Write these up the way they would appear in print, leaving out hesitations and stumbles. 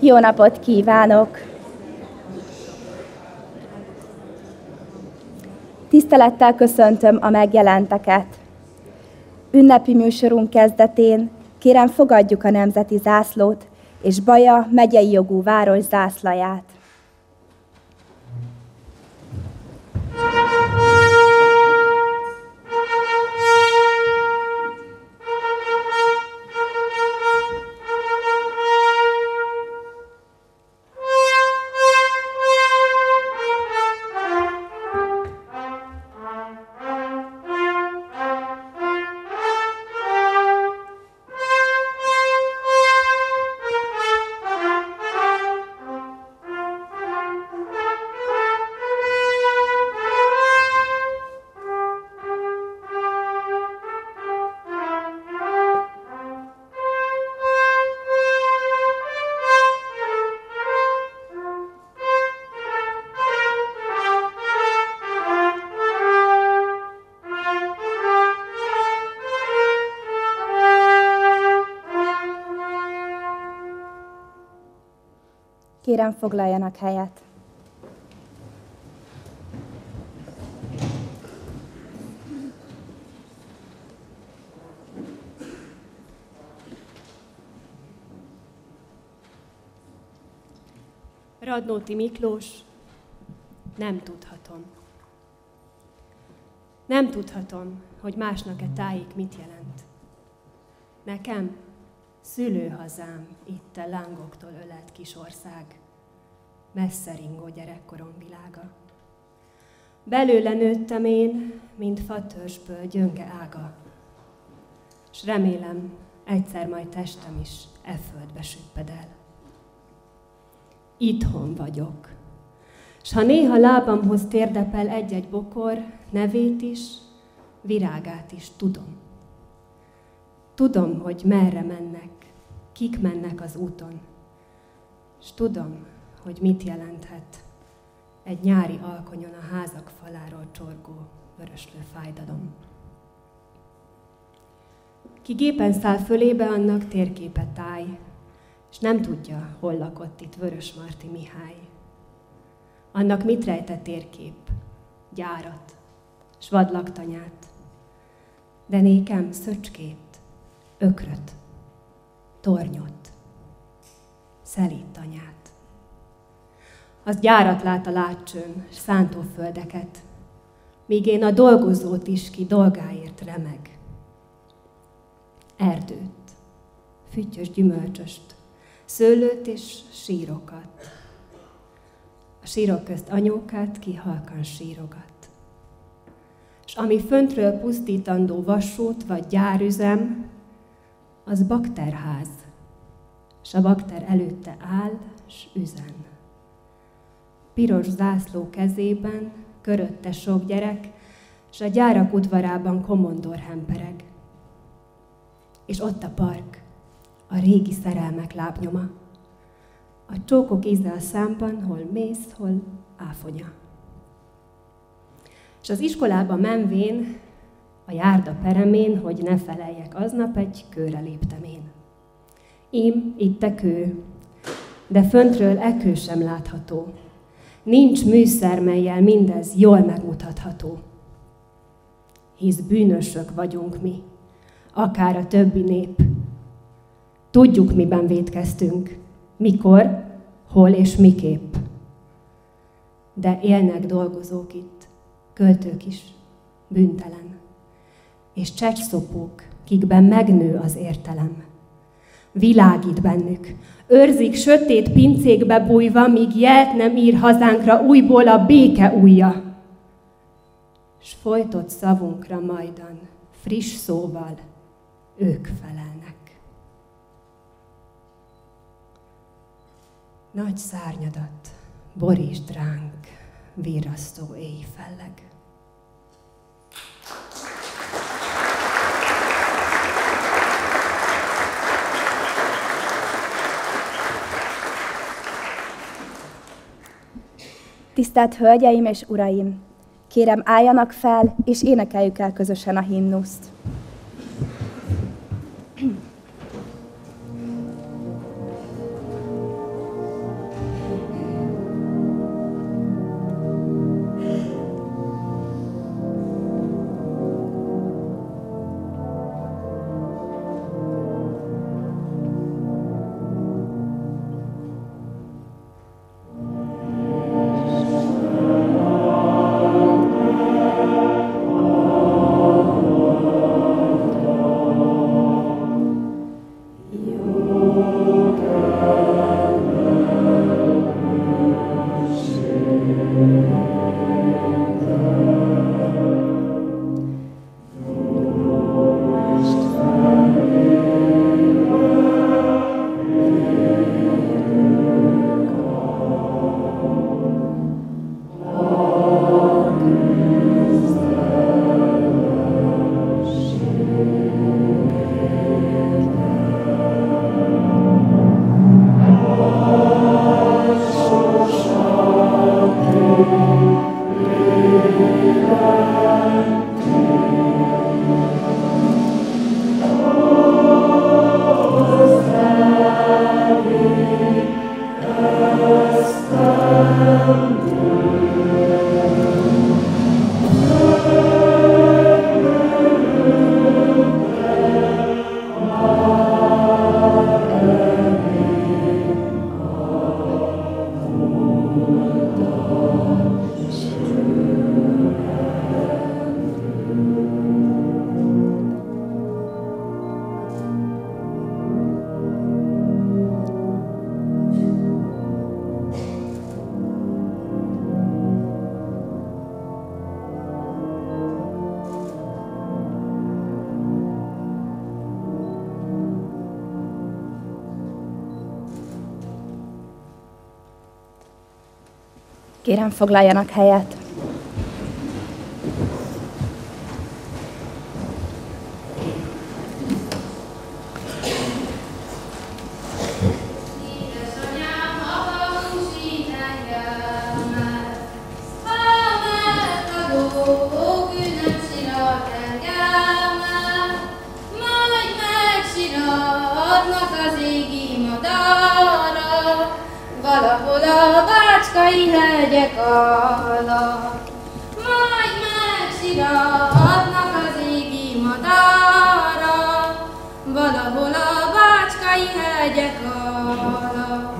Jó napot kívánok! Tisztelettel köszöntöm a megjelenteket. Ünnepi műsorunk kezdetén kérem fogadjuk a nemzeti zászlót és Baja megyei jogú város zászlaját. Kérem, foglaljanak helyet. Radnóti Miklós, nem tudhatom. Nem tudhatom, hogy másnak-e tájék mit jelent. Nekem szülőhazám itt a lángoktól ölelt kis ország, messze ringó gyerekkorom világa. Belőle nőttem én, mint fatörzsből gyönge ága, s remélem, egyszer majd testem is e földbe süpped el. Itthon vagyok, s ha néha lábamhoz térdepel egy-egy bokor, nevét is, virágát is tudom. Tudom, hogy merre mennek, kik mennek az úton, s tudom, hogy mit jelenthet egy nyári alkonyon a házak faláról csorgó vöröslő fájdalom. Ki gépen száll fölébe, annak térképe táj, és nem tudja, hol lakott itt Vörösmarty Mihály. Annak mit rejtett térkép? Gyárat, s vadlaktanyát, de nékem szöcskét, ökröt, tornyot, szelíd tanyát. Az gyárat lát a látcsőn, s szántóföldeket, míg én a dolgozót is ki dolgáért remeg. Erdőt, füttyös gyümölcsöst, szőlőt és sírokat. A sírok közt anyókát ki halkan sírogat. S ami föntről pusztítandó vasút vagy gyárüzem, az bakterház, s a bakter előtte áll, s üzen. Piros zászló kezében, körötte sok gyerek, s a gyárak udvarában komondor hempereg. És ott a park, a régi szerelmek lábnyoma, a csókok íze a számban, hol mész, hol áfonya. És az iskolába menvén, a járda peremén, hogy ne feleljek, aznap egy kőre léptem én. Ím, itt a kő, de föntről e kő sem látható. Nincs műszer, mellyel mindez jól megmutatható. Hisz bűnösök vagyunk mi, akár a többi nép. Tudjuk, miben vétkeztünk, mikor, hol és miképp. De élnek dolgozók itt, költők is, bűntelen, és csecsszopók, kikben megnő az értelem. Világít bennük, őrzik sötét pincékbe bújva, míg jelt nem ír hazánkra újból a béke ujja. S folytott szavunkra majdan, friss szóval, ők felelnek. Nagy szárnyadat borítsd ránk, virrasztó éjfelleg. Tisztelt Hölgyeim és Uraim! Kérem, álljanak fel, és énekeljük el közösen a himnuszt. Kérem, foglaljanak helyet. Valahol a bácskai hegyek alatt, majd megsiradnak az égi madarak, valahol a bácskai hegyek alatt.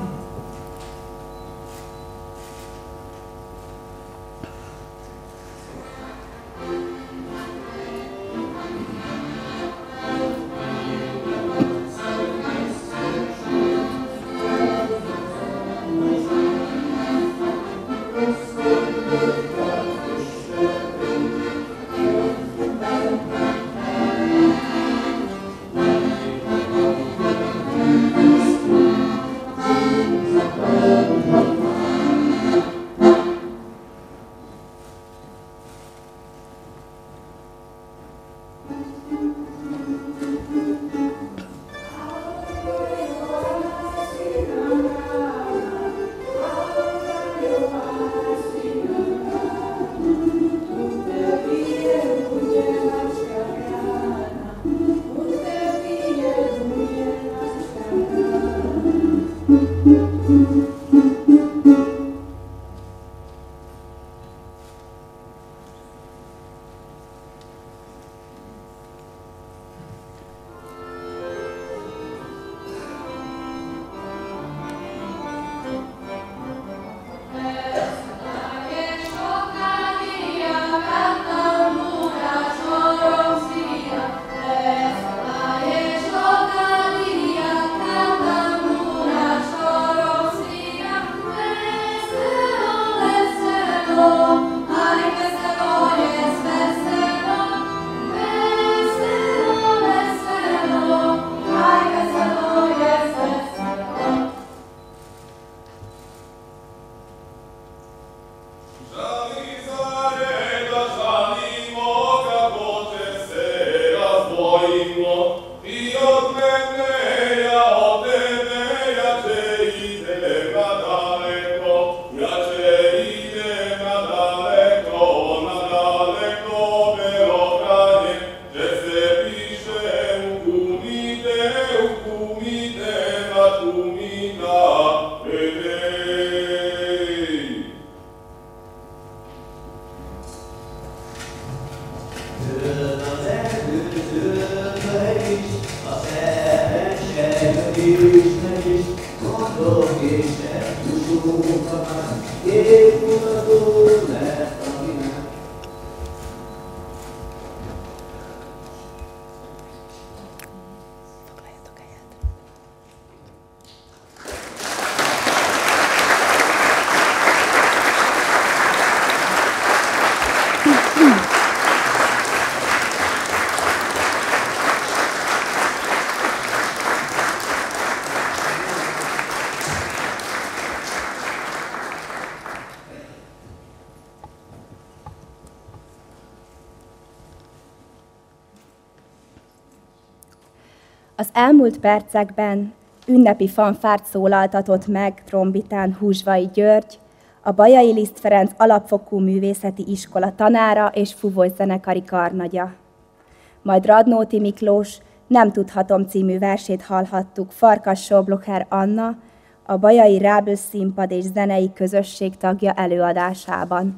Az elmúlt percekben ünnepi fanfárt szólaltatott meg trombitán Húsvai György, a Bajai Liszt Ferenc Alapfokú Művészeti Iskola tanára és fuvolyzenekari karnagya. Majd Radnóti Miklós Nem tudhatom című versét hallhattuk Farkas Soblocher Anna, a Bajai Rábl Színpad és Zenei Közösség tagja előadásában.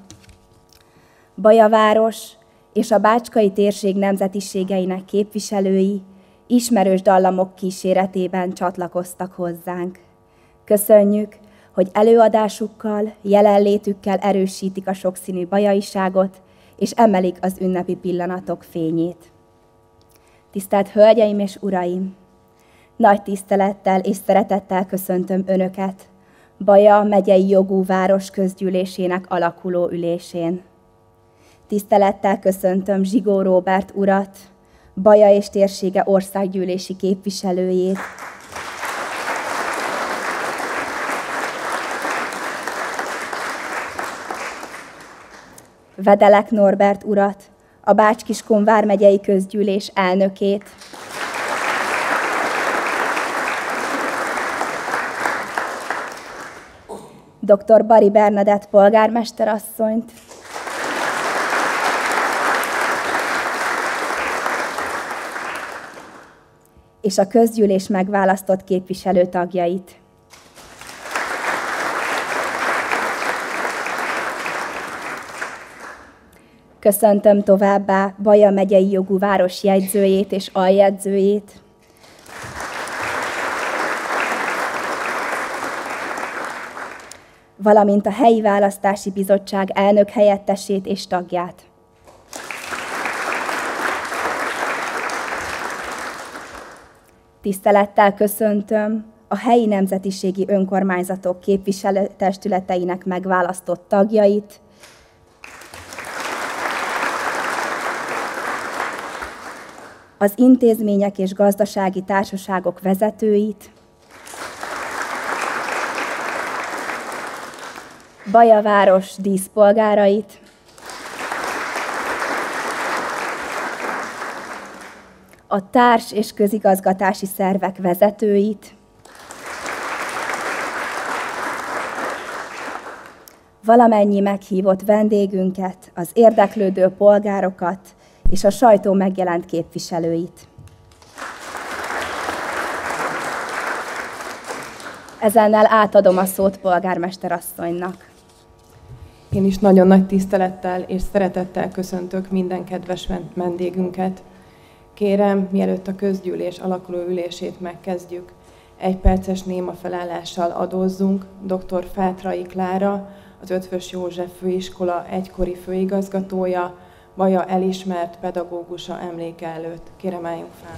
Baja város és a bácskai térség nemzetiségeinek képviselői ismerős dallamok kíséretében csatlakoztak hozzánk. Köszönjük, hogy előadásukkal, jelenlétükkel erősítik a sokszínű bajaiságot, és emelik az ünnepi pillanatok fényét. Tisztelt Hölgyeim és Uraim! Nagy tisztelettel és szeretettel köszöntöm Önöket Baja megyei jogú város közgyűlésének alakuló ülésén. Tisztelettel köszöntöm Zsigó Róbert urat, Baja és térsége országgyűlési képviselőjét, Vedelek Norbert urat, a Bács-Kiskun vármegyei közgyűlés elnökét, dr. Bari Bernadett polgármesterasszonyt, és a közgyűlés megválasztott képviselőtagjait. Köszöntöm továbbá Baja megyei jogú város jegyzőjét és aljegyzőjét, valamint a helyi választási bizottság elnök helyettesét és tagját. Tisztelettel köszöntöm a helyi nemzetiségi önkormányzatok képviselőtestületeinek megválasztott tagjait, az intézmények és gazdasági társaságok vezetőit, Baja város díszpolgárait, a társ- és közigazgatási szervek vezetőit, valamennyi meghívott vendégünket, az érdeklődő polgárokat és a sajtó megjelent képviselőit. Ezennel átadom a szót polgármesterasszonynak. Én is nagyon nagy tisztelettel és szeretettel köszöntök minden kedves vendégünket. Kérem, mielőtt a közgyűlés alakuló ülését megkezdjük, 1 perces néma felállással adózzunk dr. Fátrai Klára, az Eötvös József Főiskola egykori főigazgatója, Baja elismert pedagógusa emléke előtt. Kérem, álljunk fel!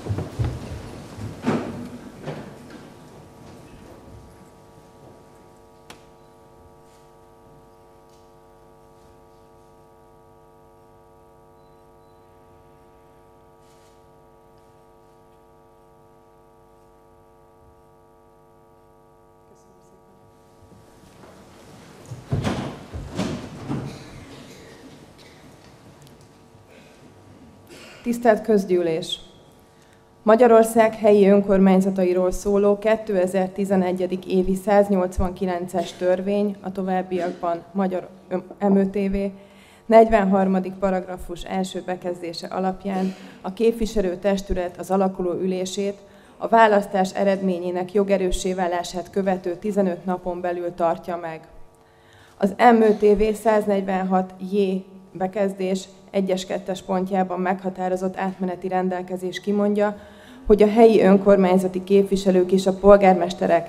Tisztelt Közgyűlés! Magyarország helyi önkormányzatairól szóló 2011. évi 189-es törvény, a továbbiakban Magyar MÖTV 43. paragrafus első bekezdése alapján a képviselőtestület az alakuló ülését a választás eredményének jogerőssé válását követő 15 napon belül tartja meg. Az MÖTV 146J bekezdés 1-2 pontjában meghatározott átmeneti rendelkezés kimondja, hogy a helyi önkormányzati képviselők és a polgármesterek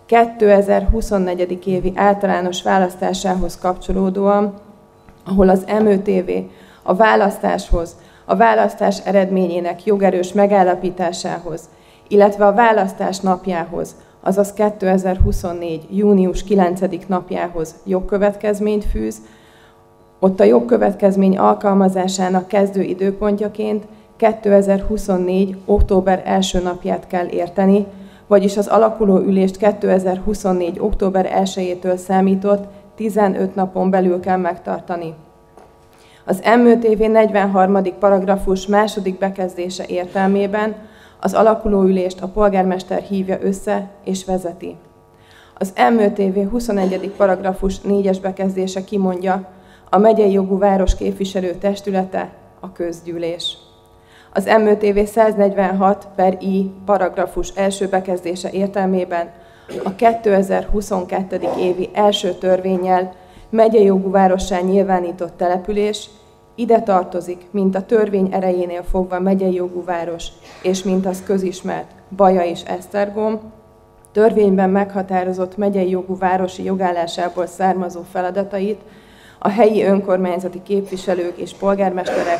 2024. évi általános választásához kapcsolódóan, ahol az MÖTV a választáshoz, a választás eredményének jogerős megállapításához, illetve a választás napjához, azaz 2024. június 9. napjához jogkövetkezményt fűz, ott a jogkövetkezmény alkalmazásának kezdő időpontjaként 2024. október 1. napját kell érteni, vagyis az alakuló ülést 2024. október 1-től számított 15 napon belül kell megtartani. Az MÖTV 43. paragrafus második bekezdése értelmében az alakuló ülést a polgármester hívja össze és vezeti. Az MÖTV 21. paragrafus 4-es bekezdése kimondja, a megyei jogú város képviselő testülete a közgyűlés. Az MÖTV 146/I paragrafus első bekezdése értelmében a 2022. évi első törvénnyel megyei jogú várossá nyilvánított település ide tartozik, mint a törvény erejénél fogva megyei jogú város, és mint az közismert Baja és Esztergom, törvényben meghatározott megyei jogú városi jogállásából származó feladatait a helyi önkormányzati képviselők és polgármesterek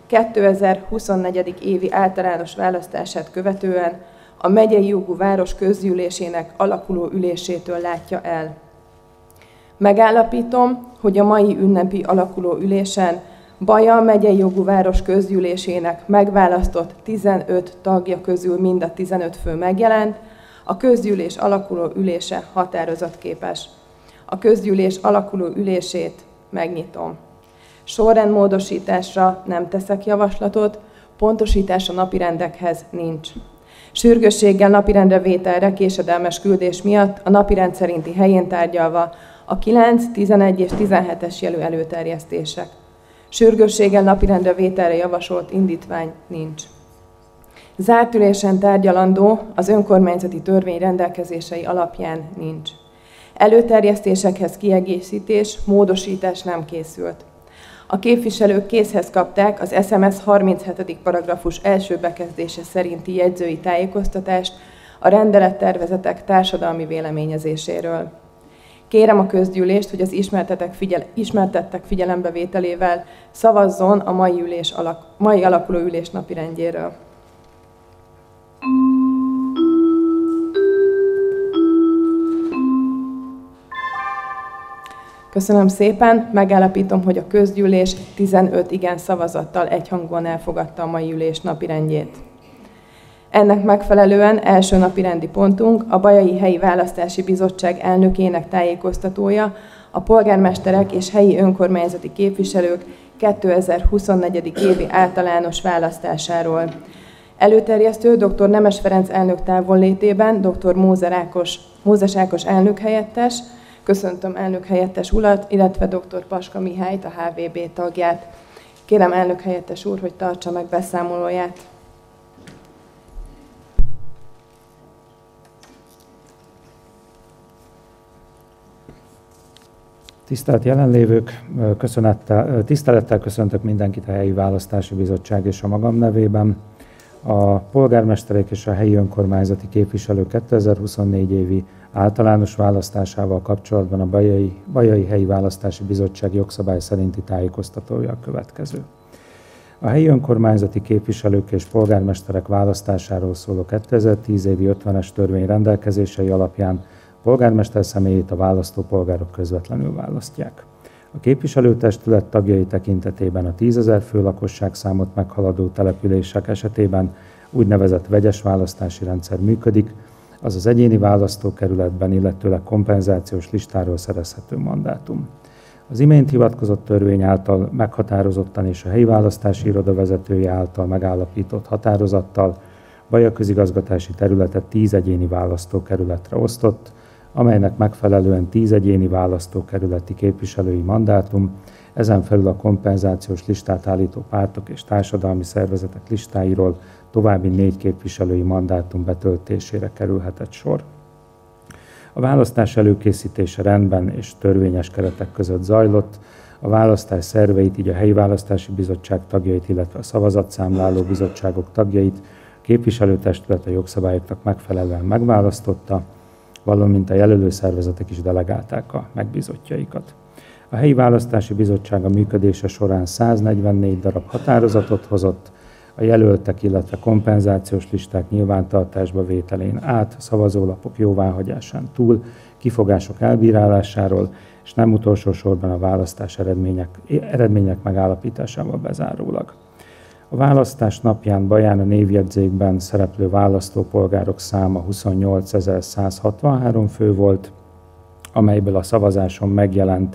2024. évi általános választását követően a megyei jogú város közgyűlésének alakuló ülésétől látja el. Megállapítom, hogy a mai ünnepi alakuló ülésen Baja megyei jogú város közgyűlésének megválasztott 15 tagja közül mind a 15 fő megjelent, a közgyűlés alakuló ülése határozatképes. A közgyűlés alakuló ülését megnyitom. Sorrendmódosításra nem teszek javaslatot, pontosítás a napirendekhez nincs. Sürgősséggel napirendre vételre késedelmes küldés miatt a napirend szerinti helyén tárgyalva a 9, 11 és 17-es jelű előterjesztések. Sürgősséggel napirendre vételre javasolt indítvány nincs. Zárt ülésen tárgyalandó az önkormányzati törvény rendelkezései alapján nincs. Előterjesztésekhez kiegészítés, módosítás nem készült. A képviselők készhez kapták az SMS 37. paragrafus első bekezdése szerinti jegyzői tájékoztatást a rendelettervezetek társadalmi véleményezéséről. Kérem a közgyűlést, hogy az ismertettek figyelembevételével szavazzon a mai alakuló ülés napirendjéről. Köszönöm szépen, megállapítom, hogy a közgyűlés 15 igen szavazattal egyhangúan elfogadta a mai ülés napirendjét. Ennek megfelelően első napirendi pontunk a Bajai Helyi Választási Bizottság elnökének tájékoztatója a polgármesterek és helyi önkormányzati képviselők 2024. évi általános választásáról. Előterjesztő dr. Nemes Ferenc elnök távollétében dr. Mózes Ákos elnök helyettes, köszöntöm elnök helyettes urat, illetve dr. Paska Mihályt, a HVB tagját. Kérem elnök helyettes úr, hogy tartsa meg beszámolóját. Tisztelt jelenlévők, tisztelettel köszöntök mindenkit a Helyi Választási Bizottság és a magam nevében. A polgármesterek és a helyi önkormányzati képviselők 2024 évi általános választásával kapcsolatban a Bajai Helyi Választási Bizottság jogszabály szerinti tájékoztatója a következő. A helyi önkormányzati képviselők és polgármesterek választásáról szóló 2010 évi 50-es törvény rendelkezései alapján polgármester személyét a választópolgárok közvetlenül választják. A képviselőtestület tagjai tekintetében a 10 000 fő lakosságszámot meghaladó települések esetében úgynevezett vegyes választási rendszer működik, azaz egyéni választókerületben, illetőleg kompenzációs listáról szerezhető mandátum. Az imént hivatkozott törvény által meghatározottan és a helyi választási iroda vezetője által megállapított határozattal Baja közigazgatási területet 10 egyéni választókerületre osztott, amelynek megfelelően 10 egyéni választókerületi képviselői mandátum, ezen felül a kompenzációs listát állító pártok és társadalmi szervezetek listáiról további 4 képviselői mandátum betöltésére kerülhetett sor. A választás előkészítése rendben és törvényes keretek között zajlott, a választás szerveit, így a helyi választási bizottság tagjait, illetve a szavazatszámláló bizottságok tagjait képviselőtestület a jogszabályoknak megfelelően megválasztotta, valamint a jelölő szervezetek is delegálták a megbízottjaikat. A helyi választási bizottság a működése során 144 darab határozatot hozott, a jelöltek, illetve kompenzációs listák nyilvántartásba vételén át, szavazólapok jóváhagyásán túl, kifogások elbírálásáról, és nem utolsó sorban a választás eredmények megállapításával bezárólag. A választás napján Baján a névjegyzékben szereplő választópolgárok száma 28.163 fő volt, amelyből a szavazáson megjelent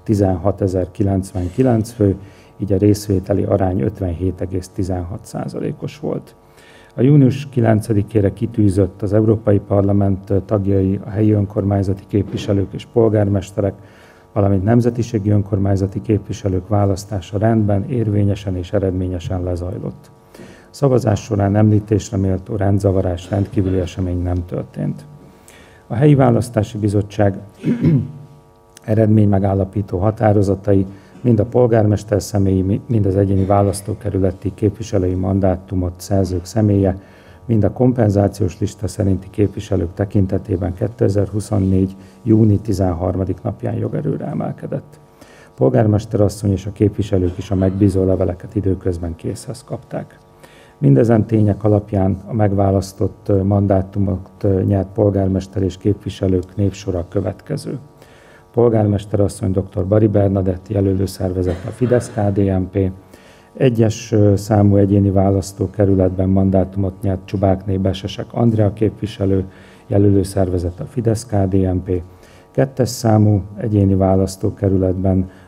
16.099 fő, így a részvételi arány 57,16%-os volt. A június 9-ére kitűzött az Európai Parlament tagjai, a helyi önkormányzati képviselők és polgármesterek, valamint nemzetiségi önkormányzati képviselők választása rendben, érvényesen és eredményesen lezajlott. A szavazás során említésre méltó rendzavarás, rendkívüli esemény nem történt. A helyi választási bizottság eredmény megállapító határozatai mind a polgármester személyi, mind az egyéni választókerületi képviselői mandátumot szerzők személye, mind a kompenzációs lista szerinti képviselők tekintetében 2024. júni 13. napján jogerőre emelkedett. A polgármester asszony és a képviselők is a megbízó leveleket időközben készhez kapták. Mindezen tények alapján a megválasztott mandátumot nyert polgármester és képviselők névsora a következő. Polgármester asszony dr. Bari Bernadett, jelölő szervezet a Fidesz-KDNP, egyes számú egyéni választókerületben mandátumot nyert Csubákné Besesek Andrea képviselő, jelölő szervezet a Fidesz-KDNP, kettes számú egyéni választókerületben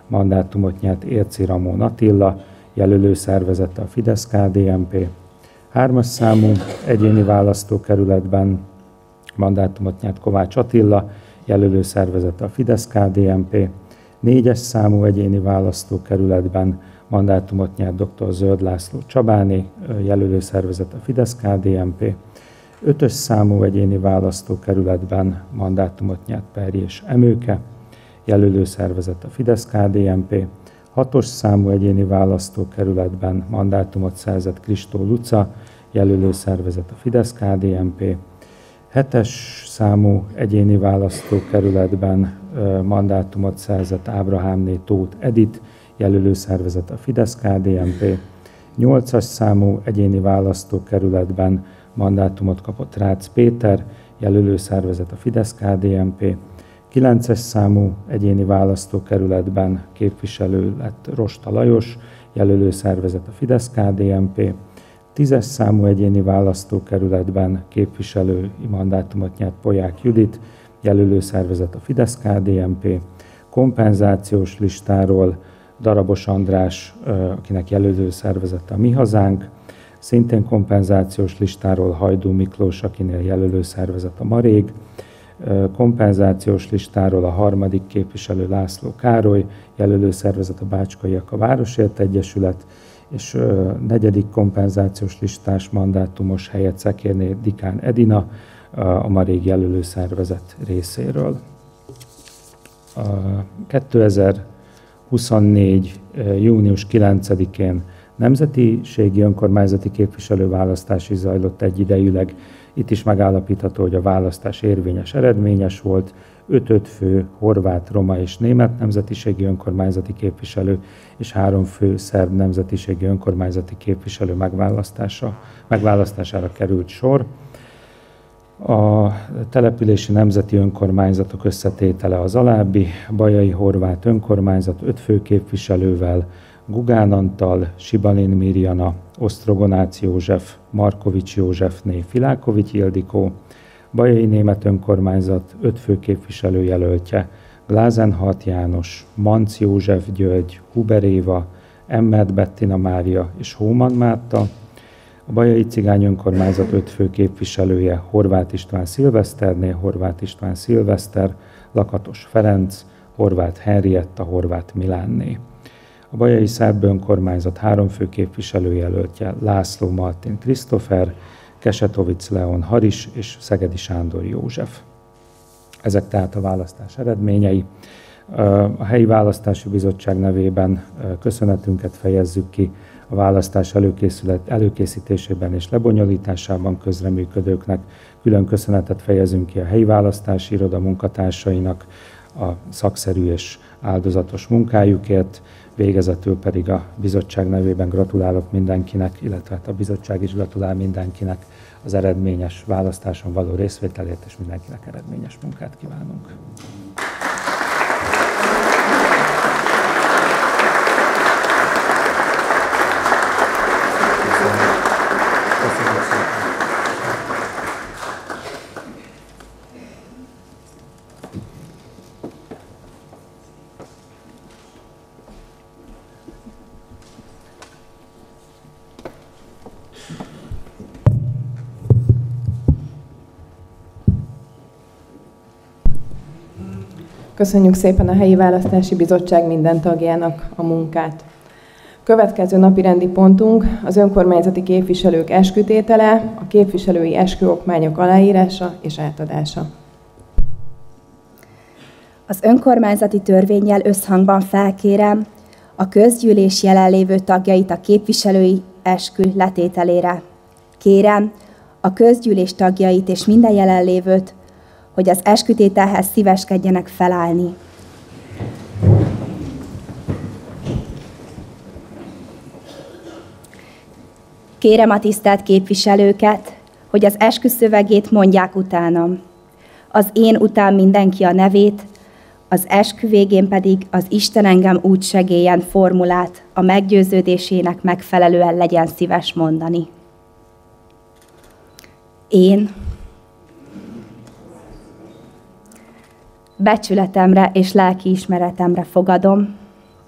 mandátumot nyert Érci Ramón Attila, jelölőszervezete a Fidesz-KDNP. 3-as számú egyéni választókerületben mandátumot nyert Kovács Attila, jelölőszervezete a Fidesz-KDNP. 4-es számú egyéni választókerületben mandátumot nyert dr. Zöld László Csabáné, jelölőszervezete a Fidesz-KDNP. 5-ös számú egyéni választókerületben mandátumot nyert Perjés Emőke, jelölőszervezet a Fidesz-KDNP. 6-os számú egyéni választókerületben mandátumot szerzett Kristó Luca, jelölőszervezet a Fidesz-KDNP. 7-es számú egyéni választókerületben mandátumot szerzett Ábrahámné Tóth Edith, jelölőszervezet a Fidesz-KDNP. 8-as számú egyéni választókerületben mandátumot kapott Rácz Péter, jelölőszervezet a Fidesz-KDNP. 9-es számú egyéni választókerületben képviselő lett Rosta Lajos, jelölőszervezet a Fidesz-KDNP. 10-es számú egyéni választókerületben képviselői mandátumot nyert Polyák Judit, jelölőszervezet a Fidesz-KDNP. Kompenzációs listáról Darabos András, akinek jelölőszervezete a Mi Hazánk, szintén kompenzációs listáról Hajdú Miklós, akinél jelölőszervezet a Marég, kompenzációs listáról a 3. képviselő László Károly, jelölőszervezet a Bácskaiak a Városért Egyesület, és 4. kompenzációs listás mandátumos helyett Szekérné Dikán Edina, a Marég jelölőszervezet részéről. 2024. június 9-én nemzetiségi önkormányzati képviselőválasztás is zajlott egyidejűleg. Itt is megállapítható, hogy a választás érvényes, eredményes volt. 5 fő horvát, roma és német nemzetiségi önkormányzati képviselő és 3 fő szerb nemzetiségi önkormányzati képviselő megválasztására került sor. A települési nemzeti önkormányzatok összetétele az alábbi: Bajai horvát önkormányzat 5 fő képviselővel, Gugán Antal, Sibalin Mirjana, Osztrogonácz József, Markovics Józsefné, Filákovics Ildikó. Bajai német önkormányzat 5 fő képviselőjelöltje, Glázenhardt János, Manc József György, Huber Éva, Emmert Bettina Mária és Hóman Márta. A Bajai cigány önkormányzat 5 fő képviselője, Horváth István Szilveszterné, Horváth István Szilveszter, Lakatos Ferenc, Horváth Henrietta, Horváth Milánné. A Bajai szerb önkormányzat 3 fő képviselőjelöltje, László Martin Krisztofer, Kesetovic Leon Haris és Szegedi Sándor József. Ezek tehát a választás eredményei. A helyi választási bizottság nevében köszönetünket fejezzük ki a választás előkészítésében és lebonyolításában közreműködőknek. Külön köszönetet fejezünk ki a helyi választási iroda munkatársainak a szakszerű és áldozatos munkájukért. Végezetül pedig a bizottság nevében gratulálok mindenkinek, illetve a bizottság is gratulál mindenkinek az eredményes választáson való részvételért, és mindenkinek eredményes munkát kívánunk. Köszönjük szépen a helyi választási bizottság minden tagjának a munkát. Következő napi rendi pontunk az önkormányzati képviselők eskütétele, a képviselői esküokmányok aláírása és átadása. Az önkormányzati törvénnyel összhangban felkérem a közgyűlés jelenlévő tagjait a képviselői eskü letételére. Kérem a közgyűlés tagjait és minden jelenlévőt, hogy az eskütételhez szíveskedjenek felállni. Kérem a tisztelt képviselőket, hogy az eskü szövegét mondják utánam. Az én után mindenki a nevét, az eskü végén pedig az Isten engem úgy segélyen formulát a meggyőződésének megfelelően legyen szíves mondani. Én becsületemre és lelkiismeretemre fogadom,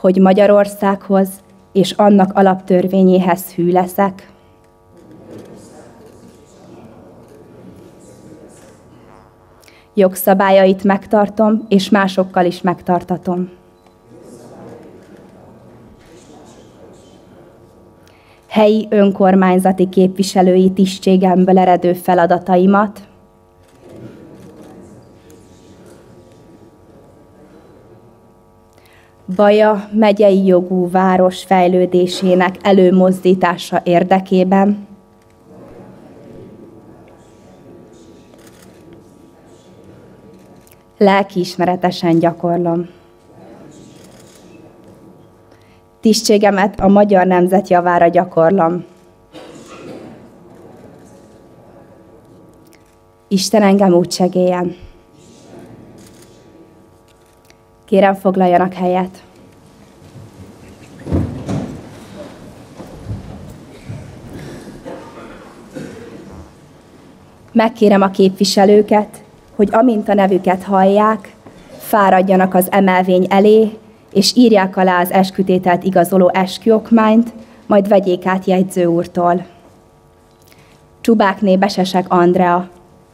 hogy Magyarországhoz és annak alaptörvényéhez hű leszek, jogszabályait megtartom, és másokkal is megtartatom. Helyi önkormányzati képviselői tisztségemből eredő feladataimat Baja megyei jogú város fejlődésének előmozdítása érdekében lelkiismeretesen gyakorlom. Tisztségemet a magyar nemzet javára gyakorlom. Isten engem úgy segéljen. Kérem, foglaljanak helyet. Megkérem a képviselőket, hogy amint a nevüket hallják, fáradjanak az emelvény elé, és írják alá az eskütételt igazoló esküokmányt, majd vegyék át jegyző úrtól. Csubákné Besesek Andrea.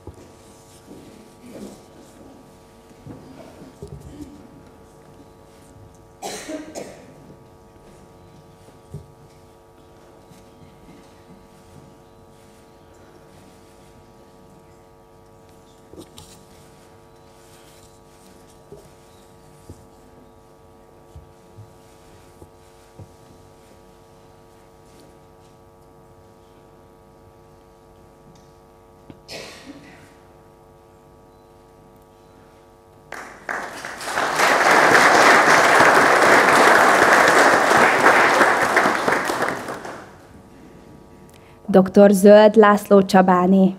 Dr. Zöld László Csabáné.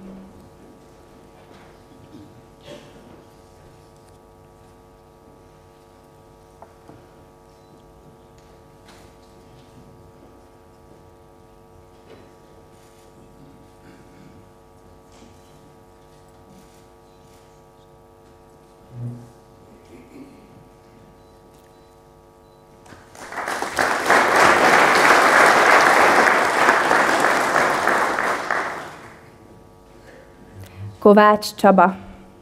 Kovács Csaba.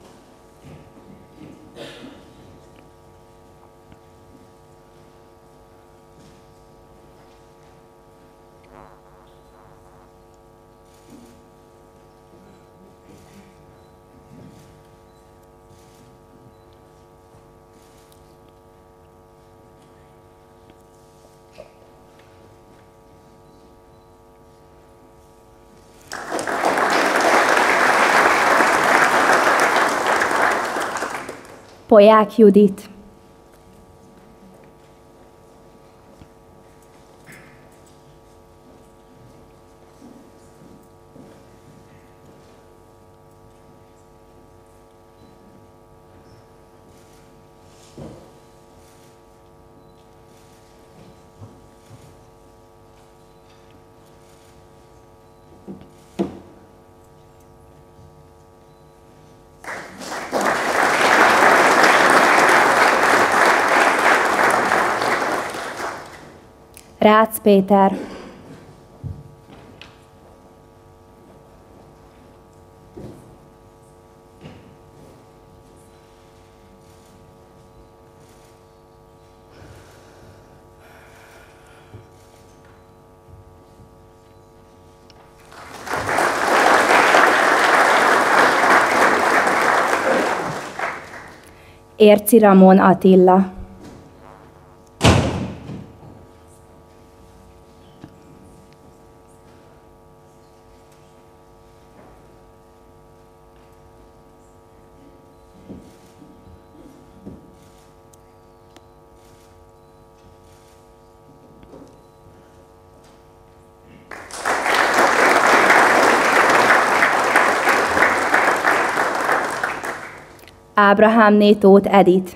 Polyák Judit. Rácz Péter. Érci Ramón Attila. Ábrahámné Tóth Edith.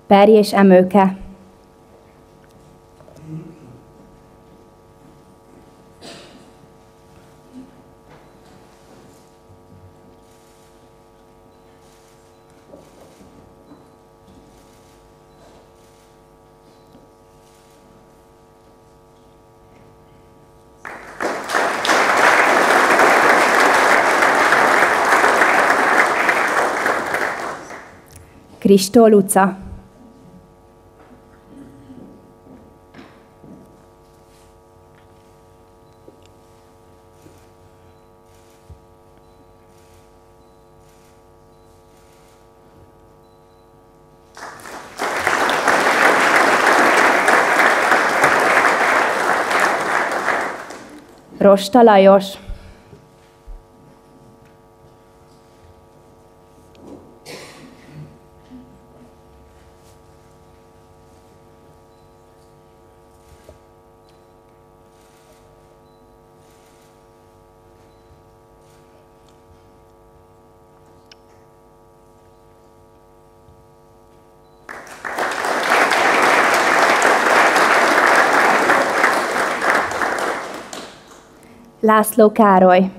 Perj és Emőke. Kristó Luca. Rosta Lajos. László Károly.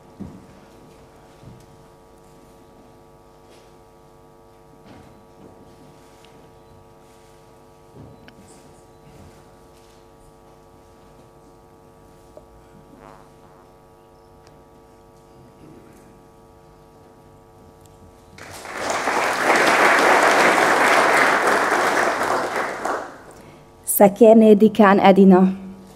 Szekérné Dikán Edina.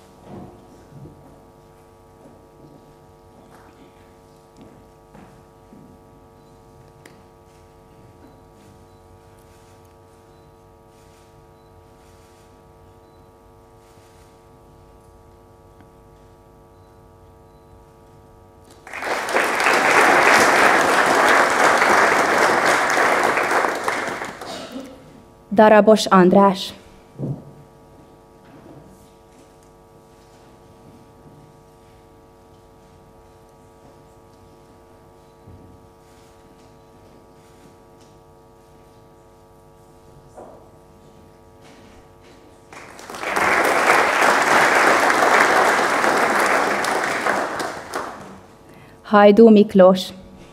Darabos András. Hajdú Miklós.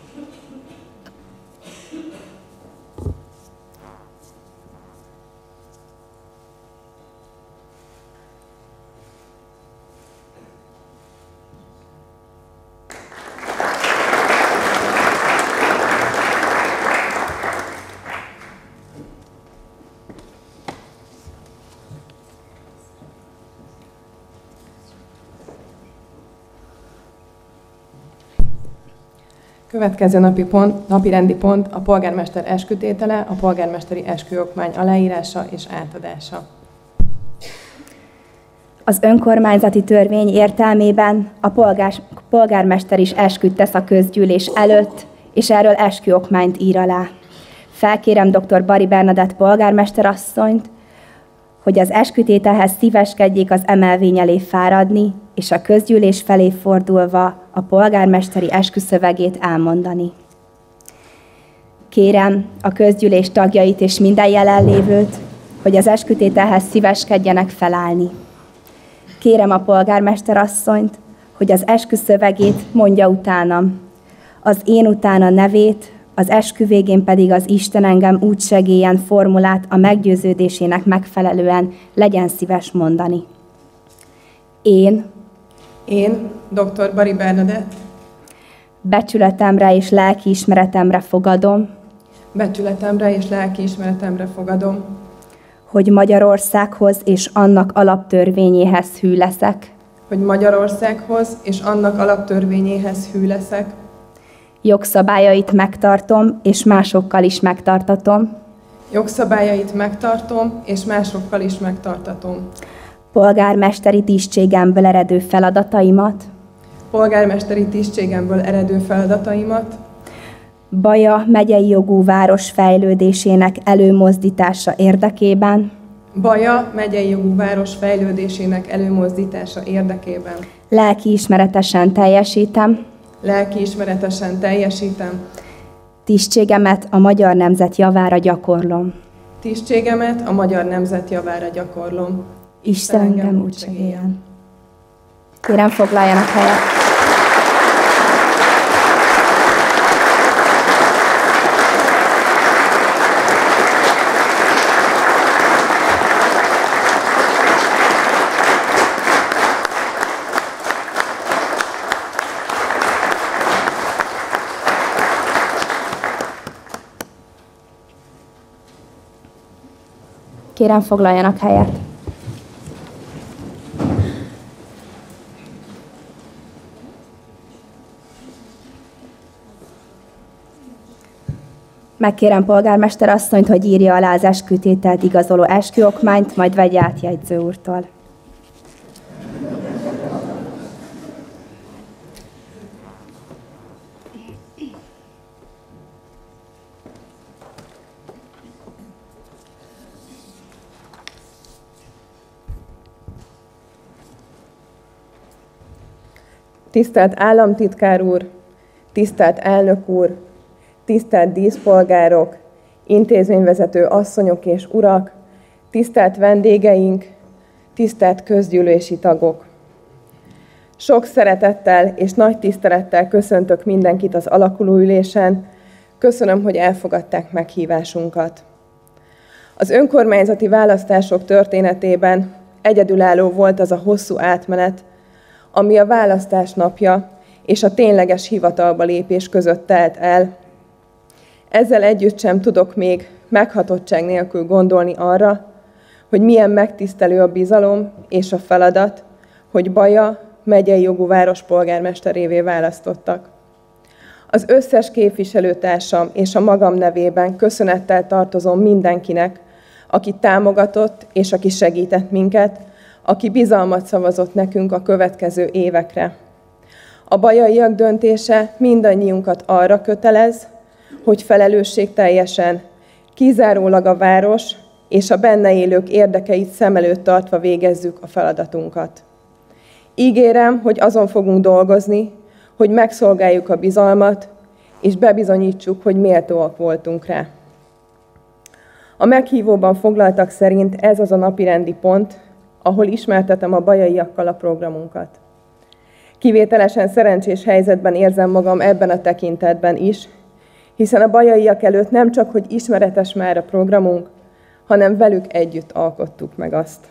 Következő napi rendi pont a polgármester eskütétele, a polgármesteri esküokmány aláírása és átadása. Az önkormányzati törvény értelmében a polgármester is esküt tesz a közgyűlés előtt, és erről esküokmányt ír alá. Felkérem dr. Bari Bernadett polgármesterasszonyt, hogy az eskütételhez szíveskedjék az emelvény elé fáradni, és a közgyűlés felé fordulva a polgármesteri esküszövegét elmondani. Kérem a közgyűlés tagjait és minden jelenlévőt, hogy az eskütételhez szíveskedjenek felállni. Kérem a polgármesterasszonyt, hogy az esküszövegét mondja utánam. Az én utána nevét, az eskü végén pedig az Isten engem úgy segélyen formulát a meggyőződésének megfelelően legyen szíves mondani. Én, dr. Bari Bernadett, becsületemre és lelkiismeretemre fogadom, hogy Magyarországhoz és annak alaptörvényéhez hű leszek, jogszabályait megtartom és másokkal is megtartatom, polgármesteri tisztségemből eredő feladataimat, Baja megyei jogú város fejlődésének előmozdítása érdekében, lelkiismeretesen teljesítem, tisztségemet a magyar nemzet javára gyakorlom. Tisztségemet a magyar nemzet javára gyakorlom. Isten engem úgy segéljen. Kérem, foglaljanak helyet. Kérem, foglaljanak helyet. Megkérem polgármester asszonyt, hogy írja alá az eskütételt igazoló esküokmányt, majd vegye át jegyző úrtól. Tisztelt államtitkár úr, tisztelt elnök úr, tisztelt díszpolgárok, intézményvezető asszonyok és urak, tisztelt vendégeink, tisztelt közgyűlési tagok! Sok szeretettel és nagy tisztelettel köszöntök mindenkit az alakulóülésen. Köszönöm, hogy elfogadták meghívásunkat. Az önkormányzati választások történetében egyedülálló volt az a hosszú átmenet, ami a választás napja és a tényleges hivatalba lépés között telt el. Ezzel együtt sem tudok még meghatottság nélkül gondolni arra, hogy milyen megtisztelő a bizalom és a feladat, hogy Baja megyei jogú város polgármesterévé választottak. Az összes képviselőtársam és a magam nevében köszönettel tartozom mindenkinek, aki támogatott és aki segített minket, aki bizalmat szavazott nekünk a következő évekre. A bajaiak döntése mindannyiunkat arra kötelez, hogy felelősségteljesen, kizárólag a város és a benne élők érdekeit szem előtt tartva végezzük a feladatunkat. Ígérem, hogy azon fogunk dolgozni, hogy megszolgáljuk a bizalmat, és bebizonyítsuk, hogy méltóak voltunk rá. A meghívóban foglaltak szerint ez az a napirendi pont, ahol ismertetem a bajaiakkal a programunkat. Kivételesen szerencsés helyzetben érzem magam ebben a tekintetben is, hiszen a bajaiak előtt nem csak, hogy ismeretes már a programunk, hanem velük együtt alkottuk meg azt.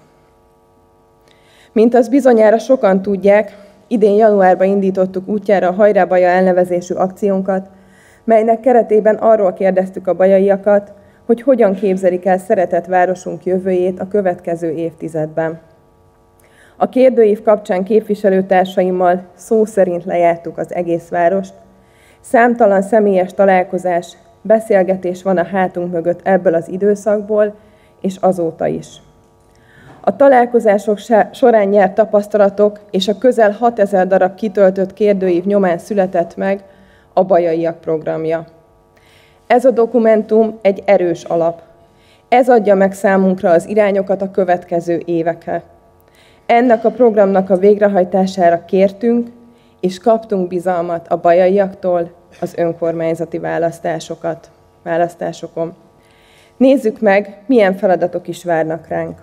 Mint azt bizonyára sokan tudják, idén januárban indítottuk útjára a Hajrá Baja elnevezésű akciónkat, melynek keretében arról kérdeztük a bajaiakat, hogy hogyan képzelik el szeretett városunk jövőjét a következő évtizedben. A kérdőív kapcsán képviselőtársaimmal szó szerint lejártuk az egész várost. Számtalan személyes találkozás, beszélgetés van a hátunk mögött ebből az időszakból, és azóta is. A találkozások során nyert tapasztalatok és a közel 6000 darab kitöltött kérdőív nyomán született meg a Bajaiak programja. Ez a dokumentum egy erős alap. Ez adja meg számunkra az irányokat a következő évekre. Ennek a programnak a végrehajtására kértünk, és kaptunk bizalmat a bajaiaktól az önkormányzati választásokon. Nézzük meg, milyen feladatok is várnak ránk.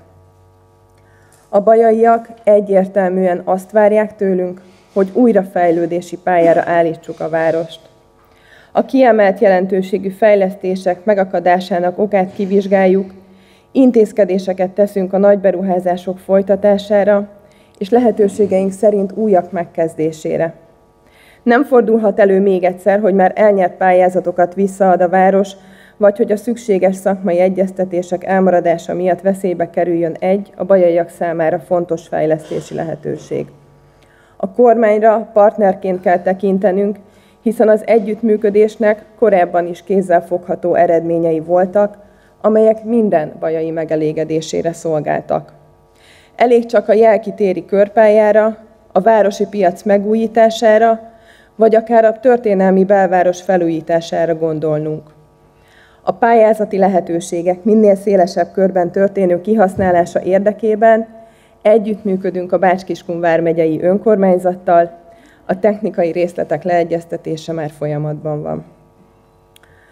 A bajaiak egyértelműen azt várják tőlünk, hogy újrafejlődési pályára állítsuk a várost. A kiemelt jelentőségű fejlesztések megakadásának okát kivizsgáljuk, intézkedéseket teszünk a nagy beruházások folytatására, és lehetőségeink szerint újak megkezdésére. Nem fordulhat elő még egyszer, hogy már elnyert pályázatokat visszaad a város, vagy hogy a szükséges szakmai egyeztetések elmaradása miatt veszélybe kerüljön egy a bajaiak számára fontos fejlesztési lehetőség. A kormányra partnerként kell tekintenünk, hiszen az együttműködésnek korábban is kézzelfogható eredményei voltak, amelyek minden bajai megelégedésére szolgáltak. Elég csak a Jelki-téri körpályára, a városi piac megújítására, vagy akár a történelmi belváros felújítására gondolnunk. A pályázati lehetőségek minél szélesebb körben történő kihasználása érdekében együttműködünk a Bács-Kiskun vármegyei önkormányzattal, a technikai részletek leegyeztetése már folyamatban van.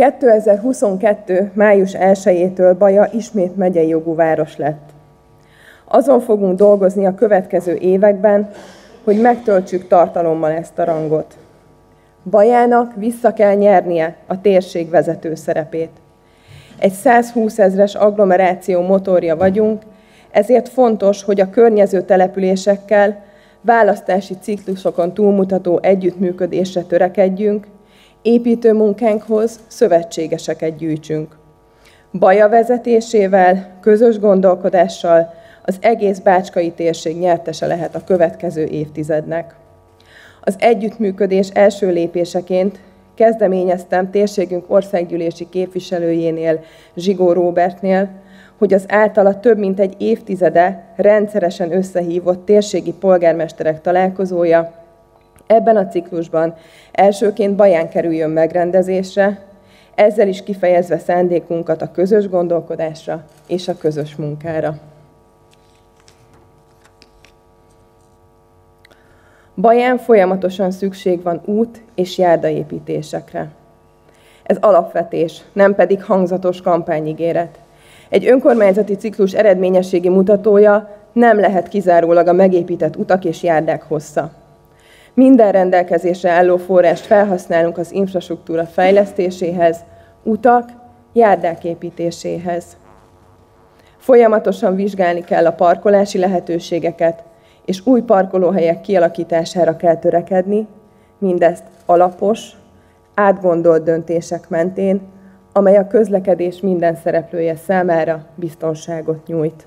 2022. május 1-től Baja ismét megyei jogú város lett. Azon fogunk dolgozni a következő években, hogy megtöltsük tartalommal ezt a rangot. Bajának vissza kell nyernie a térség vezető szerepét. Egy 120 000-es agglomeráció motorja vagyunk, ezért fontos, hogy a környező településekkel választási ciklusokon túlmutató együttműködésre törekedjünk, építőmunkánkhoz szövetségeseket gyűjtsünk. Baja vezetésével, közös gondolkodással az egész bácskai térség nyertese lehet a következő évtizednek. Az együttműködés első lépéseként kezdeményeztem térségünk országgyűlési képviselőjénél, Zsigó Róbertnél, hogy az általa több mint egy évtizede rendszeresen összehívott térségi polgármesterek találkozója ebben a ciklusban elsőként Baján kerüljön megrendezésre, ezzel is kifejezve szándékunkat a közös gondolkodásra és a közös munkára. Baján folyamatosan szükség van út- és járdaépítésekre. Ez alapvetés, nem pedig hangzatos kampányigéret. Egy önkormányzati ciklus eredményességi mutatója nem lehet kizárólag a megépített utak és járdák hossza. Minden rendelkezésre álló forrást felhasználunk az infrastruktúra fejlesztéséhez, utak, járdák építéséhez. Folyamatosan vizsgálni kell a parkolási lehetőségeket, és új parkolóhelyek kialakítására kell törekedni, mindezt alapos, átgondolt döntések mentén, amely a közlekedés minden szereplője számára biztonságot nyújt.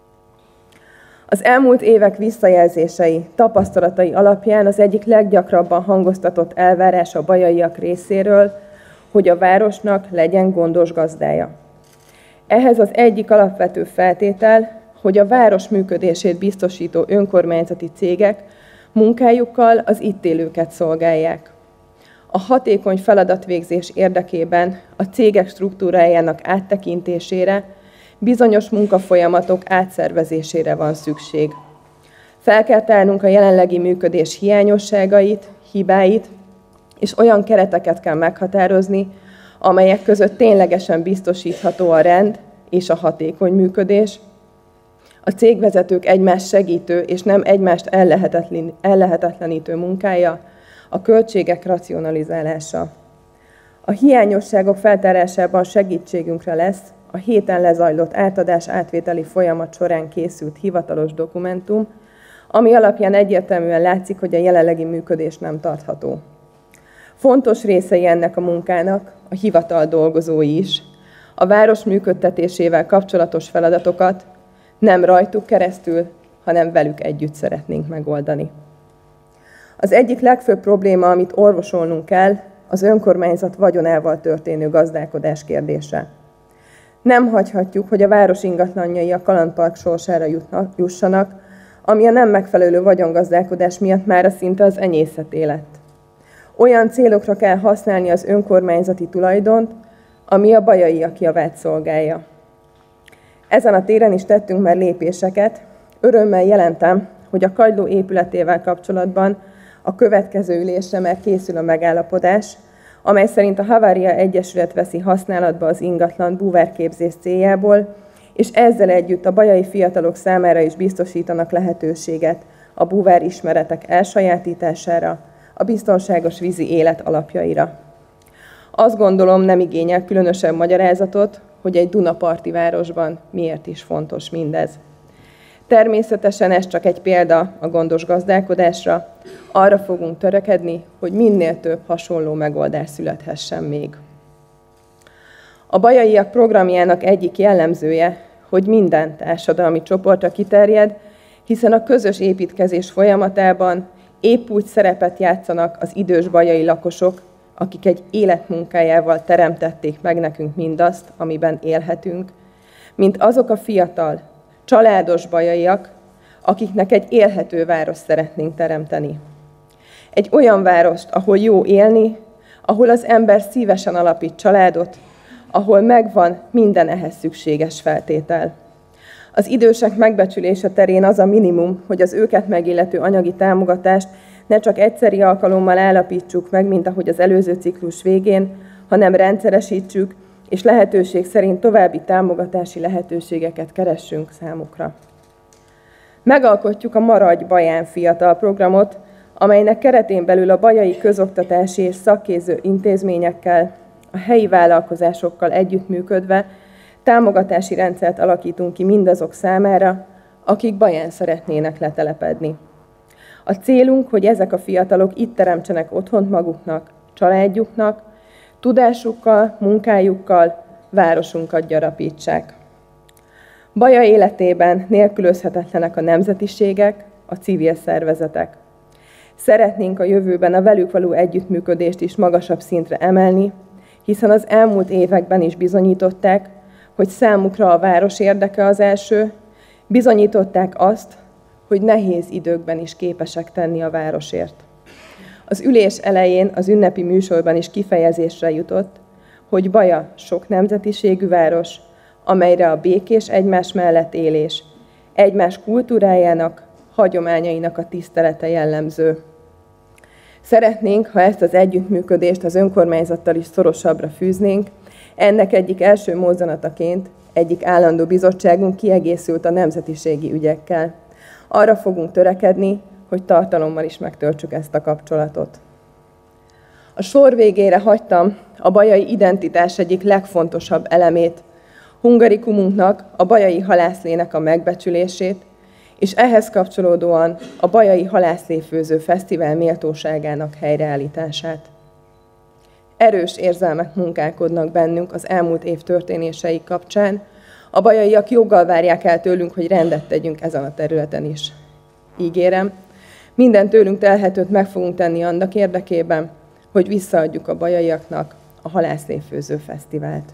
Az elmúlt évek visszajelzései, tapasztalatai alapján az egyik leggyakrabban hangoztatott elvárás a bajaiak részéről, hogy a városnak legyen gondos gazdája. Ehhez az egyik alapvető feltétel, hogy a város működését biztosító önkormányzati cégek munkájukkal az itt élőket szolgálják. A hatékony feladatvégzés érdekében a cégek struktúrájának áttekintésére, bizonyos munkafolyamatok átszervezésére van szükség. Fel kell tárnunk a jelenlegi működés hiányosságait, hibáit, és olyan kereteket kell meghatározni, amelyek között ténylegesen biztosítható a rend és a hatékony működés, a cégvezetők egymást segítő és nem egymást ellehetetlenítő munkája, a költségek racionalizálása. A hiányosságok feltárásában segítségünkre lesz a héten lezajlott átadás-átvételi folyamat során készült hivatalos dokumentum, ami alapján egyértelműen látszik, hogy a jelenlegi működés nem tartható. Fontos részei ennek a munkának a hivatal dolgozói is, a város működtetésével kapcsolatos feladatokat nem rajtuk keresztül, hanem velük együtt szeretnénk megoldani. Az egyik legfőbb probléma, amit orvosolnunk kell, az önkormányzat vagyonával történő gazdálkodás kérdése. Nem hagyhatjuk, hogy a város ingatlanjai a kalandpark sorsára jussanak, ami a nem megfelelő vagyongazdálkodás miatt mára szinte az enyészeté lett. Olyan célokra kell használni az önkormányzati tulajdont, ami a bajaiak javát szolgálja. Ezen a téren is tettünk már lépéseket. Örömmel jelentem, hogy a kagyló épületével kapcsolatban a következő ülésre már készül a megállapodás, amely szerint a Havária Egyesület veszi használatba az ingatlan búvárképzés céljából, és ezzel együtt a bajai fiatalok számára is biztosítanak lehetőséget a búvár ismeretek elsajátítására, a biztonságos vízi élet alapjaira. Azt gondolom, nem igényel különösebb magyarázatot, hogy egy Dunaparti városban miért is fontos mindez. Természetesen ez csak egy példa a gondos gazdálkodásra, arra fogunk törekedni, hogy minél több hasonló megoldás születhessen még. A bajaiak programjának egyik jellemzője, hogy minden társadalmi csoportra kiterjed, hiszen a közös építkezés folyamatában épp úgy szerepet játszanak az idős bajai lakosok, akik egy életmunkájával teremtették meg nekünk mindazt, amiben élhetünk, mint azok a fiatal, családos bajaiak, akiknek egy élhető várost szeretnénk teremteni. Egy olyan várost, ahol jó élni, ahol az ember szívesen alapít családot, ahol megvan minden ehhez szükséges feltétel. Az idősek megbecsülése terén az a minimum, hogy az őket megillető anyagi támogatást ne csak egyszeri alkalommal állapítsuk meg, mint ahogy az előző ciklus végén, hanem rendszeresítsük, és lehetőség szerint további támogatási lehetőségeket keressünk számukra. Megalkotjuk a Maradj Baján fiatal programot, amelynek keretén belül a bajai közoktatási és szakképző intézményekkel, a helyi vállalkozásokkal együttműködve támogatási rendszert alakítunk ki mindazok számára, akik Baján szeretnének letelepedni. A célunk, hogy ezek a fiatalok itt teremtsenek otthont maguknak, családjuknak, tudásukkal, munkájukkal városunkat gyarapítsák. Baja életében nélkülözhetetlenek a nemzetiségek, a civil szervezetek. Szeretnénk a jövőben a velük való együttműködést is magasabb szintre emelni, hiszen az elmúlt években is bizonyították, hogy számukra a város érdeke az első, bizonyították azt, hogy nehéz időkben is képesek tenni a városért. Az ülés elején az ünnepi műsorban is kifejezésre jutott, hogy Baja sok nemzetiségű város, amelyre a békés egymás mellett élés, egymás kultúrájának, hagyományainak a tisztelete jellemző. Szeretnénk, ha ezt az együttműködést az önkormányzattal is szorosabbra fűznénk, ennek egyik első mozzanataként egyik állandó bizottságunk kiegészült a nemzetiségi ügyekkel. Arra fogunk törekedni, hogy tartalommal is megtöltsük ezt a kapcsolatot. A sor végére hagytam a bajai identitás egyik legfontosabb elemét, hungarikumunknak, a bajai halászlének a megbecsülését, és ehhez kapcsolódóan a Bajai Halászléfőző Fesztivál méltóságának helyreállítását. Erős érzelmek munkálkodnak bennünk az elmúlt év történései kapcsán. A bajaiak joggal várják el tőlünk, hogy rendet tegyünk ezen a területen is. Ígérem, minden tőlünk telhetőt meg fogunk tenni annak érdekében, hogy visszaadjuk a bajaiaknak a Halászléfőző Fesztivált.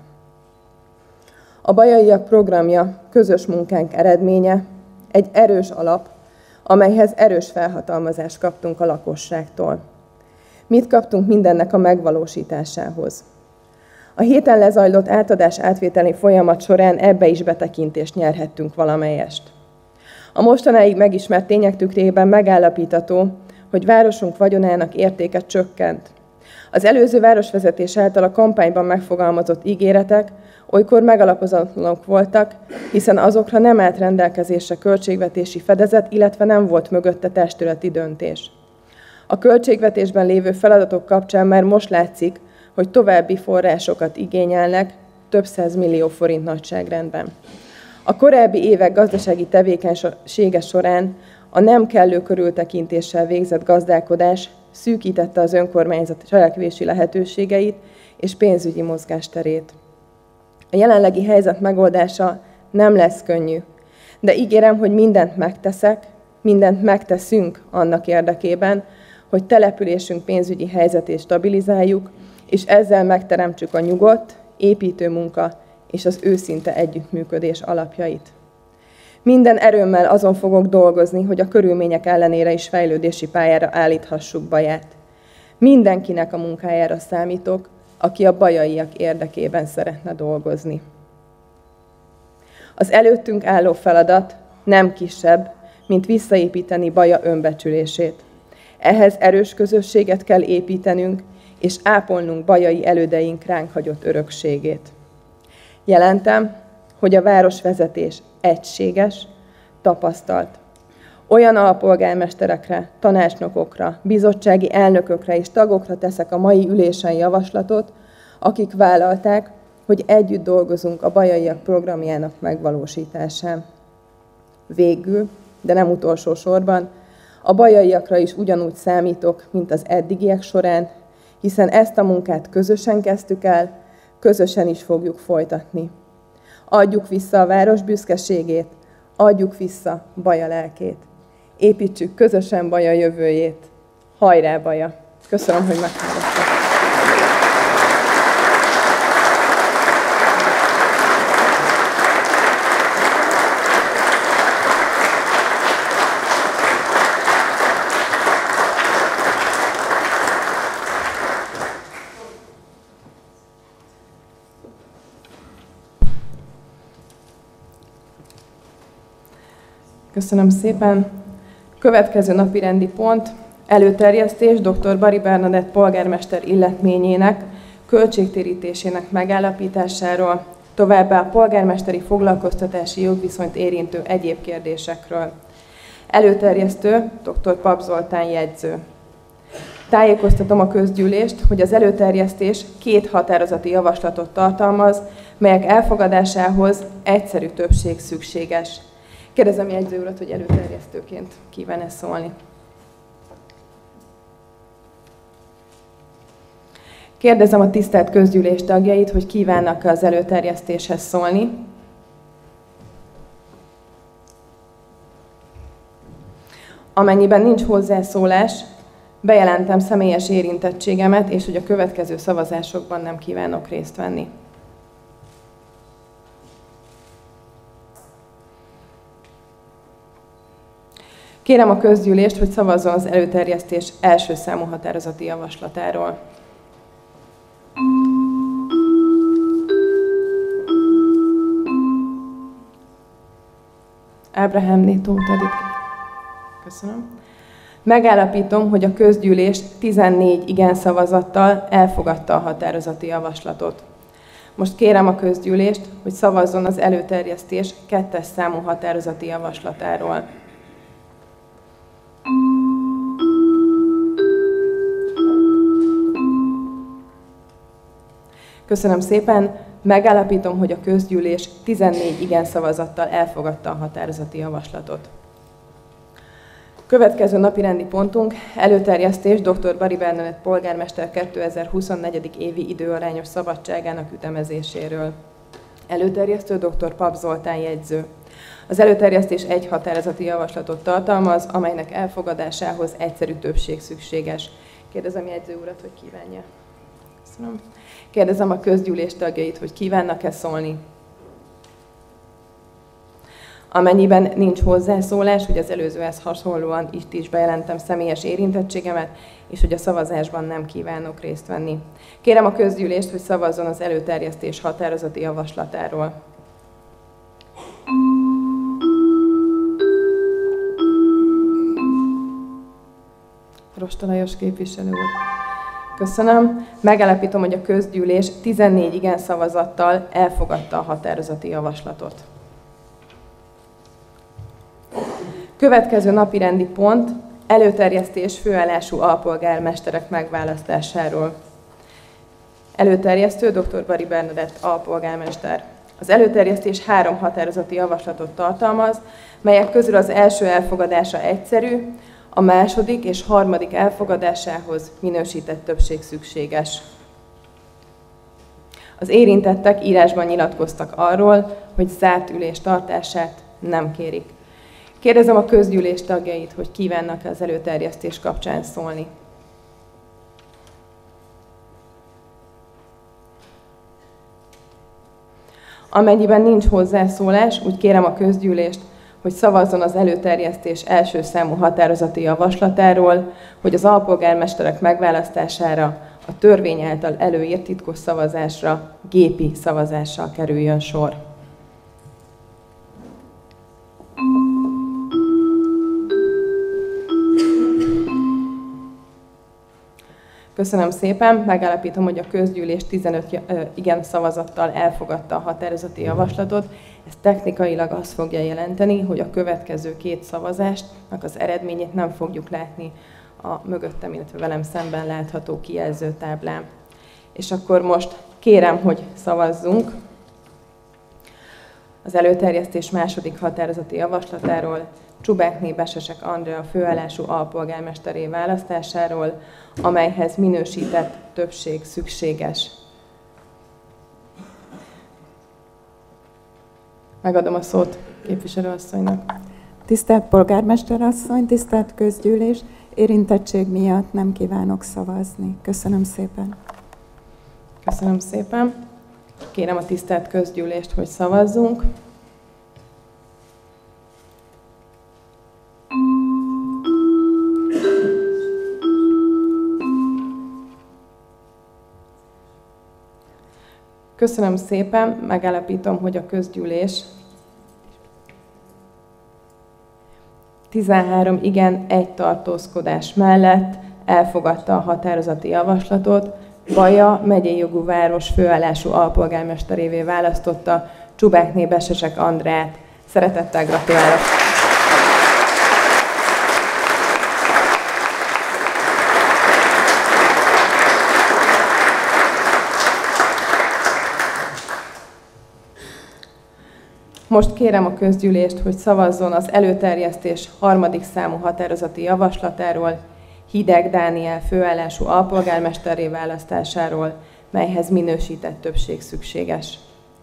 A bajaiak programja közös munkánk eredménye, egy erős alap, amelyhez erős felhatalmazást kaptunk a lakosságtól. Mit kaptunk mindennek a megvalósításához? A héten lezajlott átadás-átvételi folyamat során ebbe is betekintést nyerhettünk valamelyest. A mostanáig megismert tények tükrében megállapítható, hogy városunk vagyonának értéke csökkent. Az előző városvezetés által a kampányban megfogalmazott ígéretek olykor megalapozatlanok voltak, hiszen azokra nem állt rendelkezésre költségvetési fedezet, illetve nem volt mögötte testületi döntés. A költségvetésben lévő feladatok kapcsán már most látszik, hogy további forrásokat igényelnek, több 100 millió forint nagyságrendben. A korábbi évek gazdasági tevékenysége során a nem kellő körültekintéssel végzett gazdálkodás szűkítette az önkormányzat cselekvési lehetőségeit és pénzügyi mozgásterét. A jelenlegi helyzet megoldása nem lesz könnyű, de ígérem, hogy mindent megteszek, mindent megteszünk annak érdekében, hogy településünk pénzügyi helyzetét stabilizáljuk, és ezzel megteremtsük a nyugodt, építő munka és az őszinte együttműködés alapjait. Minden erőmmel azon fogok dolgozni, hogy a körülmények ellenére is fejlődési pályára állíthassuk Baját. Mindenkinek a munkájára számítok, aki a bajaiak érdekében szeretne dolgozni. Az előttünk álló feladat nem kisebb, mint visszaépíteni Baja önbecsülését. Ehhez erős közösséget kell építenünk, és ápolnunk bajai elődeink ránk hagyott örökségét. Jelentem, hogy a városvezetés egységes, tapasztalt. Olyan alpolgármesterekre, tanácsnokokra, bizottsági elnökökre és tagokra teszek a mai ülésen javaslatot, akik vállalták, hogy együtt dolgozunk a bajaiak programjának megvalósításán. Végül, de nem utolsó sorban, a bajaiakra is ugyanúgy számítok, mint az eddigiek során, hiszen ezt a munkát közösen kezdtük el, közösen is fogjuk folytatni. Adjuk vissza a város büszkeségét, adjuk vissza Baja lelkét. Építsük közösen Baja jövőjét. Hajrá, Baja! Köszönöm, hogy meghallgattak. Köszönöm szépen. Következő napi rendi pont, előterjesztés dr. Bari Bernadett polgármester illetményének költségtérítésének megállapításáról, továbbá a polgármesteri foglalkoztatási jogviszonyt érintő egyéb kérdésekről. Előterjesztő dr. Pap Zoltán jegyző. Tájékoztatom a közgyűlést, hogy az előterjesztés 2 határozati javaslatot tartalmaz, melyek elfogadásához egyszerű többség szükséges. Kérdezem jegyző urat, hogy előterjesztőként kíván-e szólni. Kérdezem a tisztelt közgyűlés tagjait, hogy kívánnak-e az előterjesztéshez szólni. Amennyiben nincs hozzászólás, bejelentem személyes érintettségemet, és hogy a következő szavazásokban nem kívánok részt venni. Kérem a közgyűlést, hogy szavazzon az előterjesztés első számú határozati javaslatáról. Ábrahám Nétót eddig. Köszönöm. Megállapítom, hogy a közgyűlés 14 igen szavazattal elfogadta a határozati javaslatot. Most kérem a közgyűlést, hogy szavazzon az előterjesztés 2. számú határozati javaslatáról. Köszönöm szépen. Megállapítom, hogy a közgyűlés 14 igen szavazattal elfogadta a határozati javaslatot. Következő napirendi pontunk előterjesztés dr. Bari Bernadett polgármester 2024. évi időarányos szabadságának ütemezéséről. Előterjesztő dr. Pap Zoltán jegyző. Az előterjesztés egy határozati javaslatot tartalmaz, amelynek elfogadásához egyszerű többség szükséges. Kérdezem jegyző urat, hogy kívánja. Köszönöm. Kérdezem a közgyűlés tagjait, hogy kívánnak-e szólni. Amennyiben nincs hozzászólás, hogy az előzőhez hasonlóan itt is bejelentem személyes érintettségemet, és hogy a szavazásban nem kívánok részt venni. Kérem a közgyűlést, hogy szavazzon az előterjesztés határozati javaslatáról. Rosta Lajos képviselő úr. Köszönöm. Megállapítom, hogy a közgyűlés 14 igen szavazattal elfogadta a határozati javaslatot. Következő napirendi pont előterjesztés főállású alpolgármesterek megválasztásáról. Előterjesztő dr. Bari Bernadett alpolgármester. Az előterjesztés 3 határozati javaslatot tartalmaz, melyek közül az első elfogadása egyszerű, a második és harmadik elfogadásához minősített többség szükséges. Az érintettek írásban nyilatkoztak arról, hogy zárt ülés tartását nem kérik. Kérdezem a közgyűlés tagjait, hogy kívánnak az előterjesztés kapcsán szólni. Amennyiben nincs hozzászólás, úgy kérem a közgyűlést, hogy szavazzon az előterjesztés első számú határozati javaslatáról, hogy az alpolgármesterek megválasztására a törvény által előírt titkos szavazásra gépi szavazással kerüljön sor. Köszönöm szépen, megállapítom, hogy a közgyűlés 15 igen szavazattal elfogadta a határozati javaslatot. Ez technikailag azt fogja jelenteni, hogy a következő 2 szavazásnak az eredményét nem fogjuk látni a mögöttem, illetve velem szemben látható kijelző táblán. És akkor most kérem, hogy szavazzunk az előterjesztés második határozati javaslatáról, Csubákné Besesek Andrea főállású alpolgármesteré választásáról, amelyhez minősített többség szükséges. Megadom a szót képviselőasszonynak. Tisztelt polgármester asszony, tisztelt közgyűlés, érintettség miatt nem kívánok szavazni. Köszönöm szépen. Köszönöm szépen. Kérem a tisztelt közgyűlést, hogy szavazzunk. Köszönöm szépen, megállapítom, hogy a közgyűlés 13 igen, 1 tartózkodás mellett elfogadta a határozati javaslatot, Baja megyei jogú város főállású alpolgármesterévé választotta Csubákné Besesek Andrát. Szeretettel gratulálok! Most kérem a közgyűlést, hogy szavazzon az előterjesztés 3. számú határozati javaslatáról, Hideg Dániel főállású alpolgármesterré választásáról, melyhez minősített többség szükséges.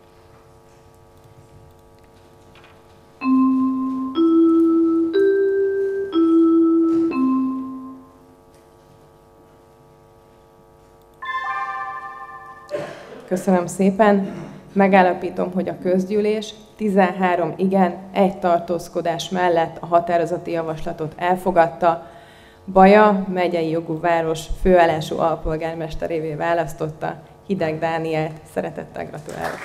Köszönöm szépen! Megállapítom, hogy a közgyűlés 13 igen, 1 tartózkodás mellett a határozati javaslatot elfogadta, Baja megyei jogú város főállású alpolgármesterévé választotta Hideg Dánielt. Szeretettel gratulálok!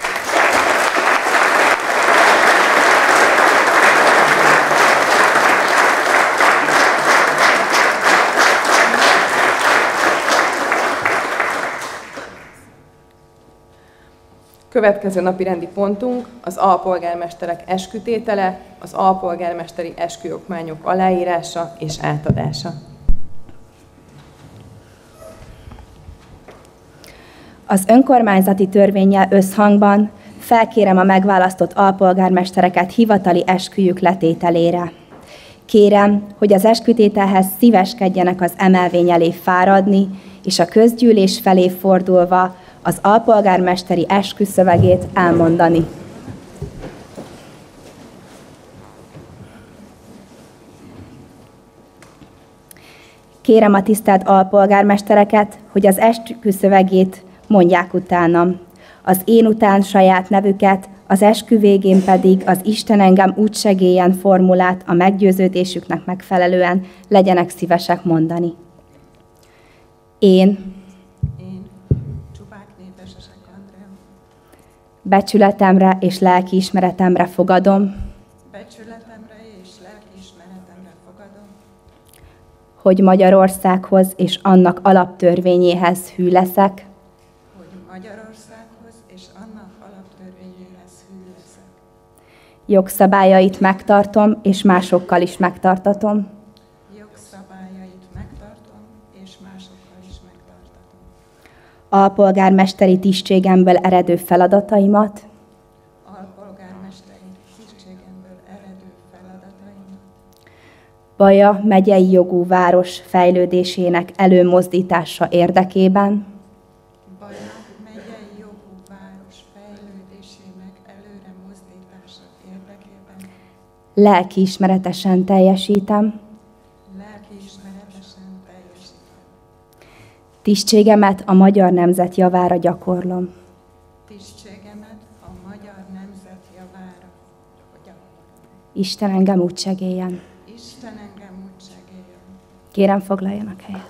Következő napi rendi pontunk az alpolgármesterek eskütétele, az alpolgármesteri esküokmányok aláírása és átadása. Az önkormányzati törvénnyel összhangban felkérem a megválasztott alpolgármestereket hivatali esküjük letételére. Kérem, hogy az eskütételhez szíveskedjenek az emelvény elé fáradni, és a közgyűlés felé fordulva az alpolgármesteri esküszövegét elmondani. Kérem a tisztelt alpolgármestereket, hogy az esküszövegét mondják utánam. Az én után saját nevüket, az eskü végén pedig az Isten engem úgy segélyen formulát a meggyőződésüknek megfelelően legyenek szívesek mondani. Én Csubákné Besesek Andrea, becsületemre és lelkiismeretemre fogadom, hogy Magyarországhoz és annak alaptörvényéhez hű leszek, jogszabályait megtartom és másokkal is megtartatom, alpolgármesteri tisztségemből eredő feladataimat, Baja megyei jogú város fejlődésének előmozdítása érdekében, lelkiismeretesen teljesítem, tisztségemet a magyar nemzet javára gyakorlom. Isten engem úgy segéljen. Kérem, foglaljanak helyet.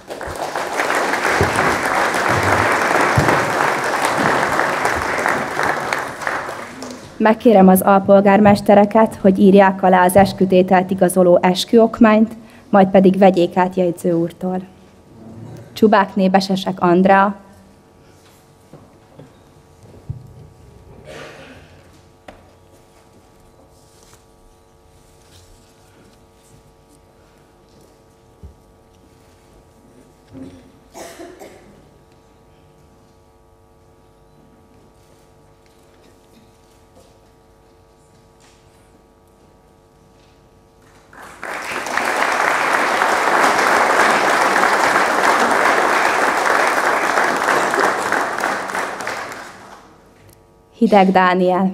Megkérem az alpolgármestereket, hogy írják alá az eskütételt igazoló esküokmányt, majd pedig vegyék át jegyző úrtól. Csubákné Besesek Andrea, Hideg Dániel.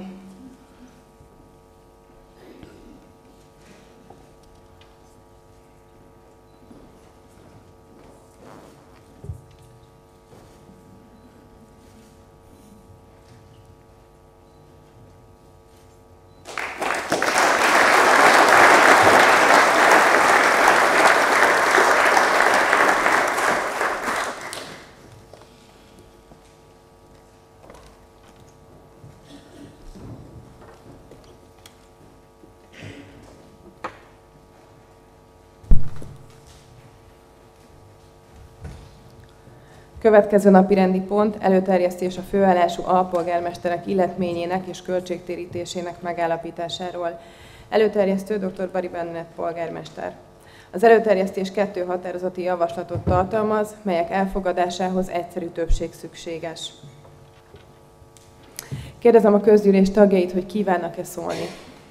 Következő napi rendi pont előterjesztés a főállású alpolgármesterek illetményének és költségtérítésének megállapításáról. Előterjesztő dr. Bari Bennett polgármester. Az előterjesztés 2 határozati javaslatot tartalmaz, melyek elfogadásához egyszerű többség szükséges. Kérdezem a közgyűlés tagjait, hogy kívánnak-e szólni.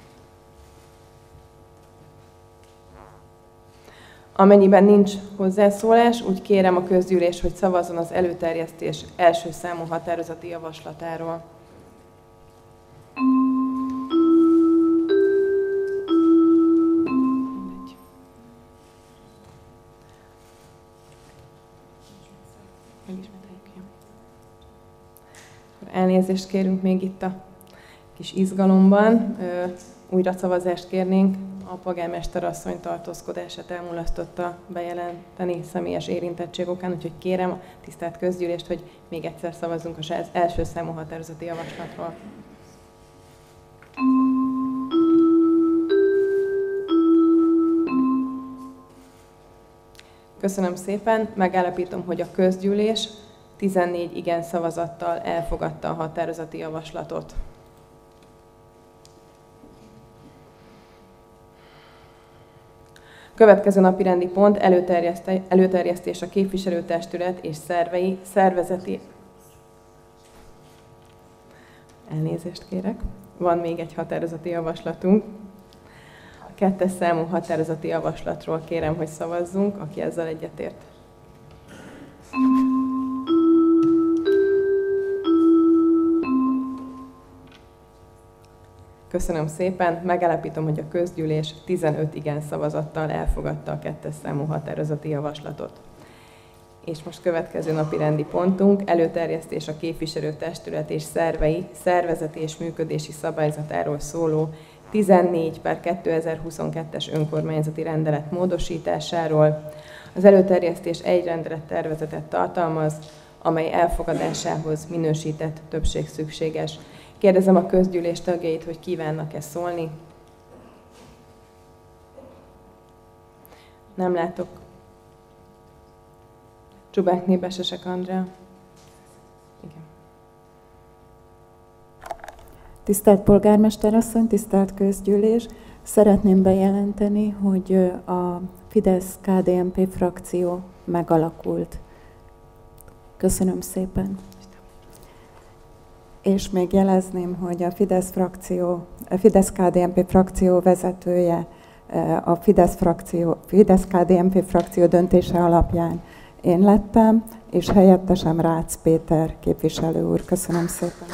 Amennyiben nincs hozzászólás, úgy kérem a közgyűlés, hogy szavazzon az előterjesztés első számú határozati javaslatáról. Elnézést kérünk még itt a kis izgalomban. Újra szavazást kérnénk. A polgármester asszony tartózkodását elmulasztotta bejelenteni személyes érintettség okán, úgyhogy kérem a tisztelt közgyűlést, hogy még egyszer szavazzunk az első számú határozati javaslatról. Köszönöm szépen, megállapítom, hogy a közgyűlés 14 igen szavazattal elfogadta a határozati javaslatot. Következő napi rendi pont előterjesztés a képviselőtestület és szervezeti... Elnézést kérek, van még egy határozati javaslatunk. A 2. számú határozati javaslatról kérem, hogy szavazzunk, aki ezzel egyetért. Köszönöm szépen, megállapítom, hogy a közgyűlés 15 igen szavazattal elfogadta a 2. számú határozati javaslatot. És most következő napi rendi pontunk, előterjesztés a képviselőtestület és szervei szervezeti és működési szabályzatáról szóló 14/2022-es önkormányzati rendelet módosításáról. Az előterjesztés egy rendelettervezetet tartalmaz, amely elfogadásához minősített többség szükséges. Kérdezem a közgyűlés tagjait, hogy kívánnak-e szólni. Nem látok. Csubákné Besesek Andrea. Igen. Tisztelt polgármester asszony, tisztelt közgyűlés! Szeretném bejelenteni, hogy a Fidesz-KDNP frakció megalakult. Köszönöm szépen! És még jelezném, hogy a Fidesz-KDNP frakció vezetője a Fidesz-KDNP frakció döntése alapján én lettem, és helyettesem Rácz Péter képviselő úr. Köszönöm szépen!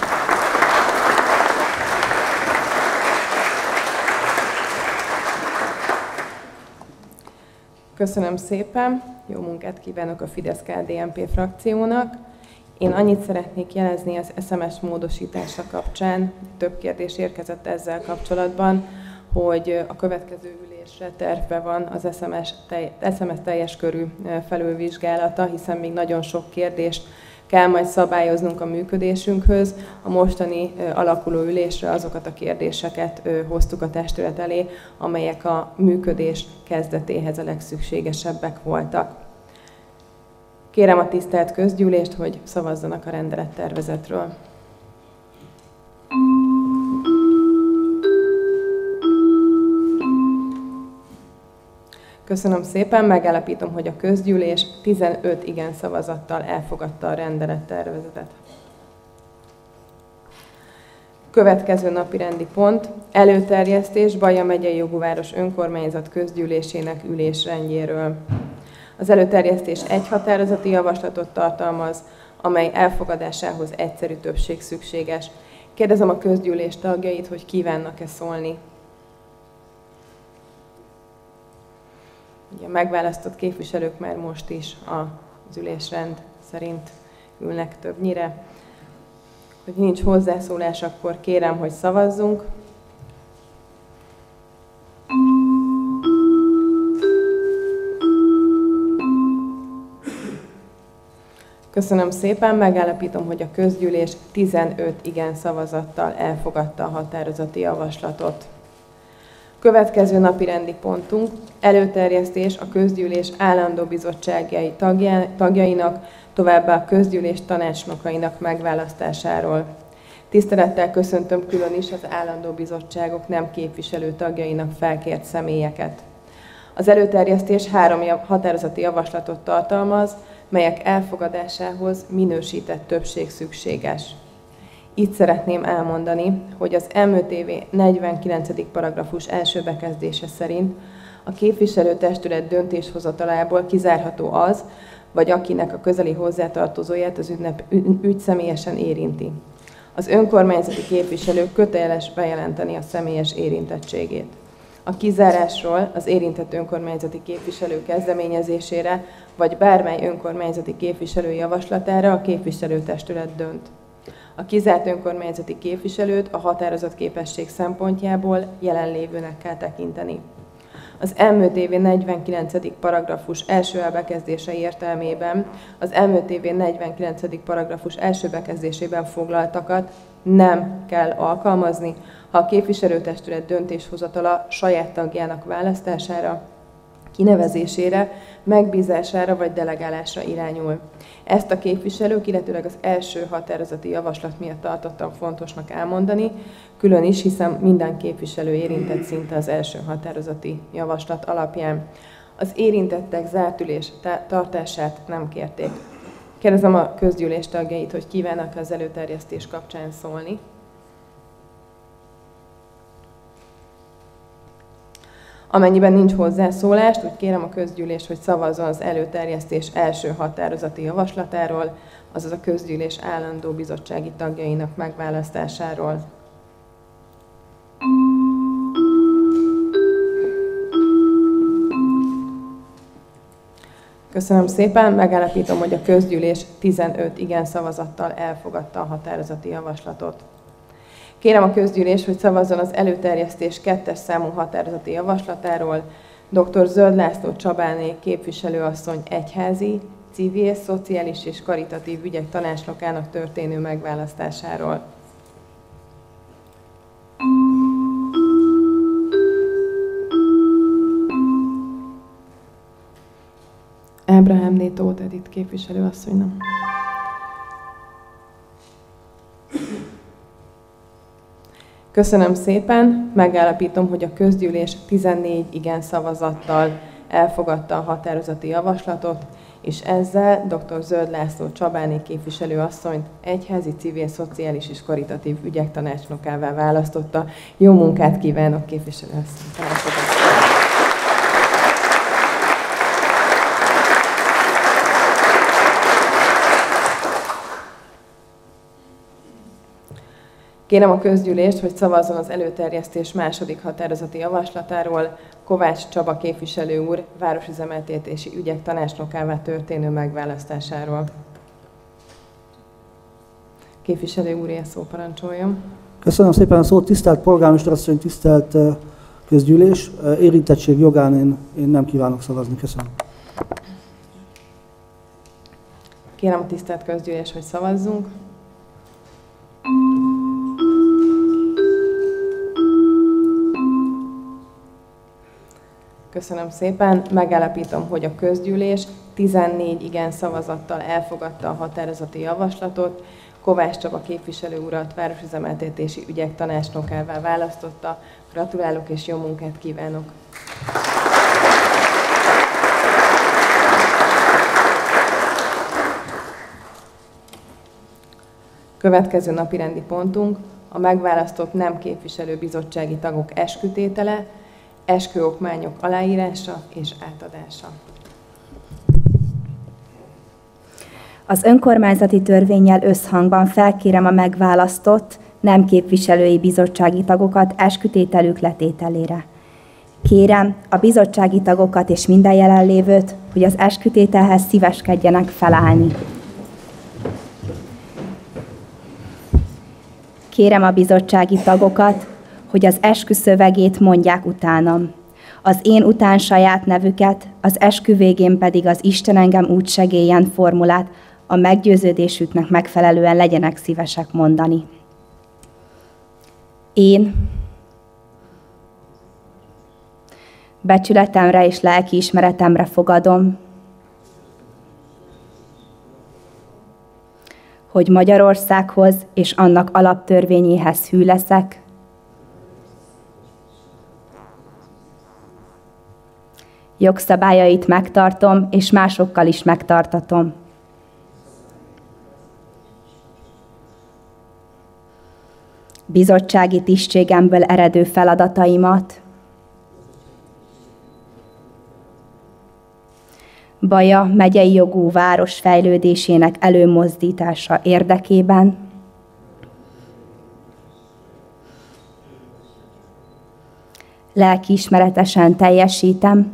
Köszönöm szépen! Jó munkát kívánok a Fidesz-KDNP frakciónak! Én annyit szeretnék jelezni az SMS módosítása kapcsán, több kérdés érkezett ezzel kapcsolatban, hogy a következő ülésre tervbe van az SMS teljes körű felülvizsgálata, hiszen még nagyon sok kérdést kell majd szabályoznunk a működésünkhöz. A mostani alakuló ülésre azokat a kérdéseket hoztuk a testület elé, amelyek a működés kezdetéhez a legszükségesebbek voltak. Kérem a tisztelt közgyűlést, hogy szavazzanak a rendelettervezetről. Köszönöm szépen, megállapítom, hogy a közgyűlés 15 igen szavazattal elfogadta a rendelettervezetet. Következő napi rendi pont, előterjesztés Baja megyei jogú város önkormányzat közgyűlésének ülésrendjéről. Az előterjesztés egy határozati javaslatot tartalmaz, amely elfogadásához egyszerű többség szükséges. Kérdezem a közgyűlés tagjait, hogy kívánnak-e szólni. Ugye megválasztott képviselők már most is az ülésrend szerint ülnek többnyire. Hogy nincs hozzászólás, akkor kérem, hogy szavazzunk. Köszönöm szépen, megállapítom, hogy a közgyűlés 15 igen szavazattal elfogadta a határozati javaslatot. Következő napi rendi pontunk, előterjesztés a közgyűlés állandó bizottságai tagjainak továbbá a közgyűlés tanácsnokainak megválasztásáról. Tisztelettel köszöntöm külön is az állandó bizottságok nem képviselő tagjainak felkért személyeket. Az előterjesztés 3 határozati javaslatot tartalmaz, melyek elfogadásához minősített többség szükséges. Itt szeretném elmondani, hogy az MÖTV 49. paragrafus első bekezdése szerint a képviselőtestület döntéshozatalából kizárható az, vagy akinek a közeli hozzátartozóját az ügy személyesen érinti. Az önkormányzati képviselő köteles bejelenteni a személyes érintettségét. A kizárásról az érintett önkormányzati képviselő kezdeményezésére, vagy bármely önkormányzati képviselő javaslatára a képviselőtestület dönt. A kizárt önkormányzati képviselőt a határozatképesség szempontjából jelenlévőnek kell tekinteni. Az MÖTV 49. paragrafus első elbekezdése értelmében az MÖTV 49. paragrafus első bekezdésében foglaltakat nem kell alkalmazni, ha a képviselőtestület döntéshozatala saját tagjának választására, kinevezésére, megbízására vagy delegálásra irányul. Ezt a képviselők, illetőleg az első határozati javaslat miatt tartottam fontosnak elmondani, külön is, hiszen minden képviselő érintett szinte az első határozati javaslat alapján. Az érintettek zárt ülés tartását nem kérték. Kérdezem a közgyűlés tagjait, hogy kívánnak az előterjesztés kapcsán szólni. Amennyiben nincs hozzászólást, úgy kérem a közgyűlés, hogy szavazzon az előterjesztés első határozati javaslatáról, azaz a közgyűlés állandó bizottsági tagjainak megválasztásáról. Köszönöm szépen, megállapítom, hogy a közgyűlés 15 igen szavazattal elfogadta a határozati javaslatot. Kérem a közgyűlés, hogy szavazzon az előterjesztés 2-es számú határozati javaslatáról, dr. Zöld László Csabáné képviselőasszony egyházi, civil, szociális és karitatív ügyek tanácsnokának történő megválasztásáról. Ábrahámné Tóth Edith képviselőasszonynak. Köszönöm szépen, megállapítom, hogy a közgyűlés 14 igen szavazattal elfogadta a határozati javaslatot, és ezzel dr. Zöld László Csabáné képviselőasszonyt egyházi, civil, szociális és karitatív ügyek tanácsnokává választotta. Jó munkát kívánok, képviselőasszony! Kérem a közgyűlést, hogy szavazzon az előterjesztés második határozati javaslatáról, Kovács Csaba képviselő úr városüzemeltetési ügyek tanácsnokává történő megválasztásáról. Képviselő úr, ilyen szó parancsoljon. Köszönöm szépen a szót, tisztelt polgármester asszony, tisztelt közgyűlés. Érintettség jogán én nem kívánok szavazni. Köszönöm. Kérem a tisztelt közgyűlés, hogy szavazzunk. Köszönöm szépen. Megállapítom, hogy a közgyűlés 14 igen szavazattal elfogadta a határozati javaslatot, Kovács Csaba képviselő urat városüzemeltetési ügyek tanácsnokává választotta. Gratulálok és jó munkát kívánok! Következő napirendi pontunk a megválasztott nem képviselő bizottsági tagok eskütétele, esküokmányok aláírása és átadása. Az önkormányzati törvénnyel összhangban felkérem a megválasztott nem képviselői bizottsági tagokat eskütételük letételére. Kérem a bizottsági tagokat és minden jelenlévőt, hogy az eskütételhez szíveskedjenek felállni. Kérem a bizottsági tagokat, hogy az eskü szövegét mondják utánam. Az én után saját nevüket, az eskü végén pedig az Isten engem úgy segélyen formulát a meggyőződésüknek megfelelően legyenek szívesek mondani. Én becsületemre és lelkiismeretemre fogadom, hogy Magyarországhoz és annak alaptörvényéhez hű leszek, jogszabályait megtartom, és másokkal is megtartatom. Bizottsági tisztségemből eredő feladataimat Baja megyei jogú város fejlődésének előmozdítása érdekében lelkiismeretesen teljesítem,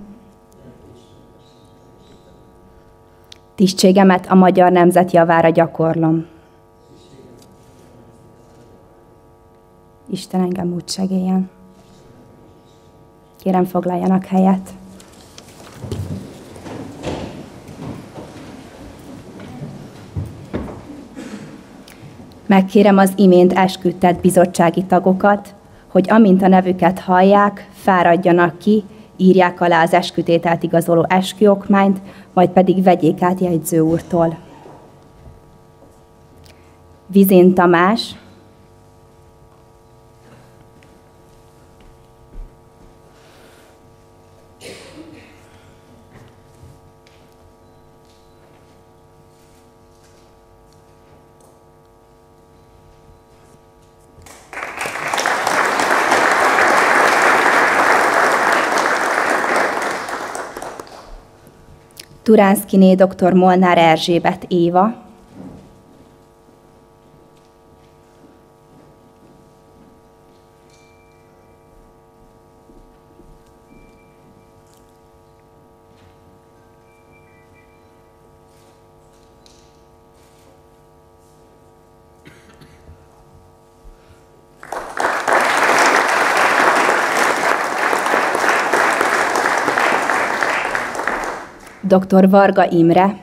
tisztségemet a magyar nemzet javára gyakorlom. Isten engem úgy segéljen. Kérem, foglaljanak helyet. Megkérem az imént esküdtett bizottsági tagokat, hogy amint a nevüket hallják, fáradjanak ki, írják alá az eskütételt igazoló esküokmányt, majd pedig vegyék át jegyző úrtól. Vizén Tamás, Turánszkiné dr. Molnár Erzsébet Éva, dr. Varga Imre,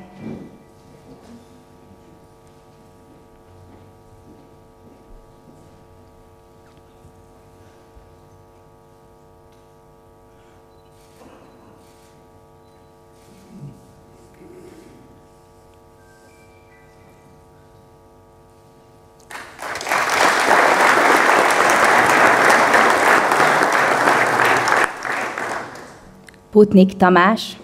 Putnik Tamás,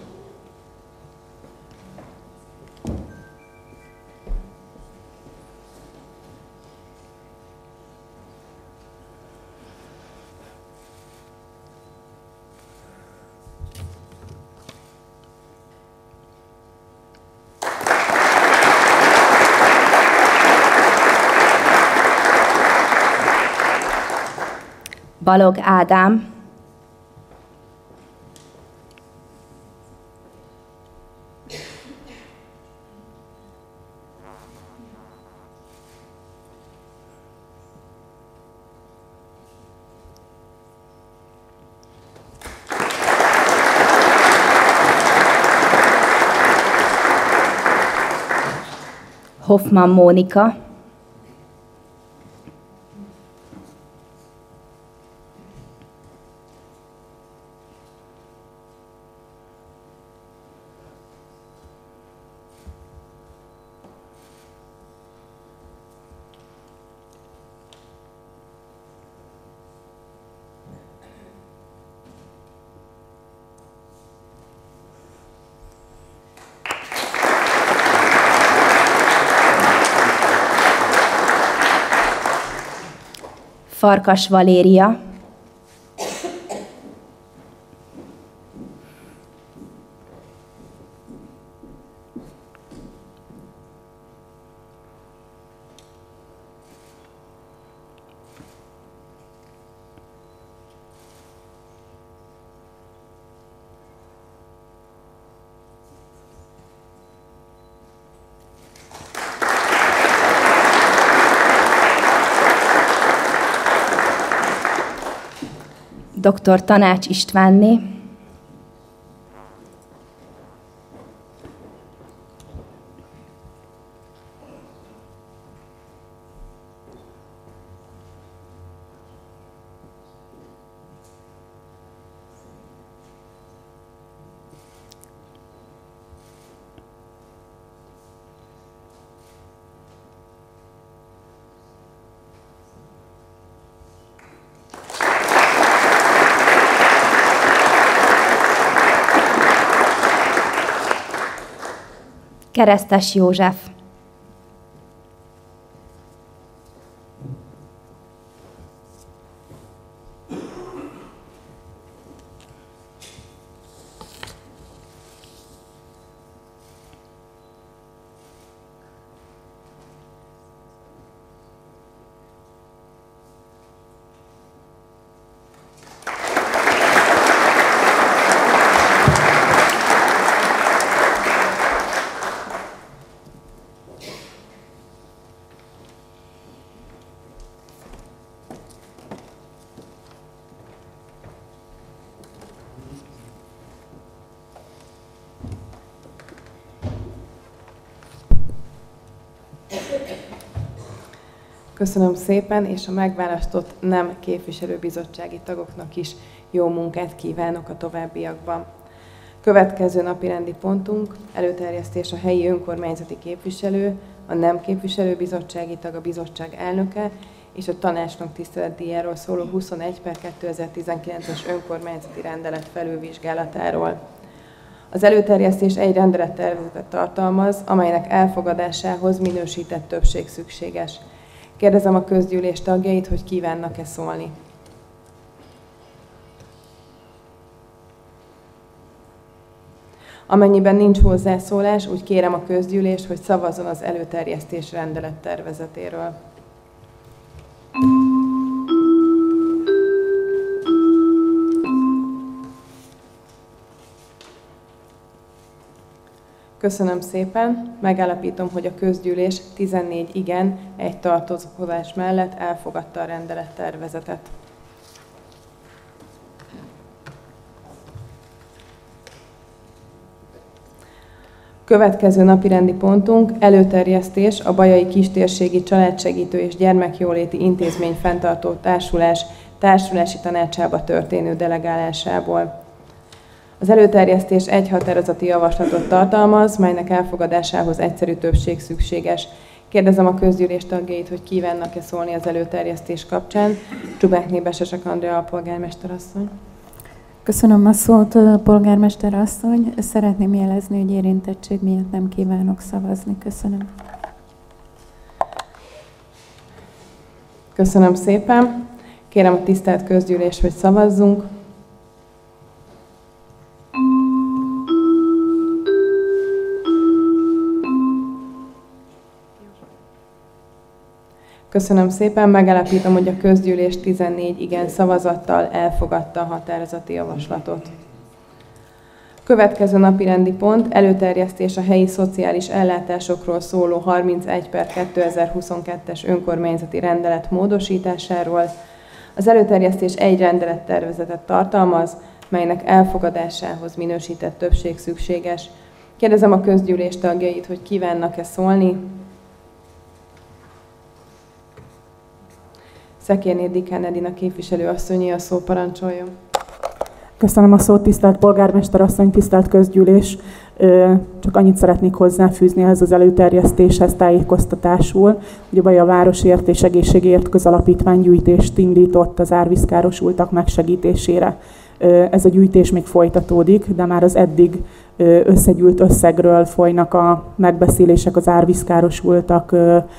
Balog Ádám, Hoffman Mónika, Farkas Valéria, dr. Tanács Istvánné, Keresztes József. Köszönöm szépen, és a megválasztott nem képviselőbizottsági tagoknak is jó munkát kívánok a továbbiakban. Következő napirendi pontunk előterjesztés a helyi önkormányzati képviselő, a nem képviselőbizottsági tag, a bizottság elnöke és a tanácsnok tiszteletdíjáról szóló 21/2019-es önkormányzati rendelet felülvizsgálatáról. Az előterjesztés egy rendelettervezetet tartalmaz, amelynek elfogadásához minősített többség szükséges. Kérdezem a közgyűlés tagjait, hogy kívánnak-e szólni. Amennyiben nincs hozzászólás, úgy kérem a közgyűlést, hogy szavazzon az előterjesztés rendelettervezetéről. Köszönöm szépen. Megállapítom, hogy a közgyűlés 14 igen, 1 tartózkodás mellett elfogadta a rendelettervezetet. Következő napirendi pontunk előterjesztés a Bajai Kistérségi Családsegítő és Gyermekjóléti Intézmény fenntartó társulás társulási tanácsába történő delegálásából. Az előterjesztés egy határozati javaslatot tartalmaz, melynek elfogadásához egyszerű többség szükséges. Kérdezem a közgyűlés tagjait, hogy kívánnak-e szólni az előterjesztés kapcsán. Csubákné Besesek Andrea, polgármester asszony. Köszönöm a szót, polgármester asszony. Szeretném jelezni, hogy érintettség miatt nem kívánok szavazni. Köszönöm. Köszönöm szépen. Kérem a tisztelt közgyűlés, hogy szavazzunk. Köszönöm szépen, megállapítom, hogy a közgyűlés 14 igen szavazattal elfogadta a határozati javaslatot. Következő napirendi pont előterjesztés a helyi szociális ellátásokról szóló 31/2022-es önkormányzati rendelet módosításáról. Az előterjesztés egy rendelettervezetet tartalmaz, melynek elfogadásához minősített többség szükséges. Kérdezem a közgyűlés tagjait, hogy kívánnak-e szólni. Szekérné Dikán Edina képviselő asszonyi a szó, parancsoljon. Köszönöm a szót, tisztelt polgármester asszony, tisztelt közgyűlés. Csak annyit szeretnék hozzáfűzni ehhez az előterjesztéshez tájékoztatásul, hogy a Baja Városért és Egészségért Közalapítvány gyűjtést indított az árvízkárosultak megsegítésére. Ez a gyűjtés még folytatódik, de már az eddig összegyűlt összegről folynak a megbeszélések az árvízkárosultak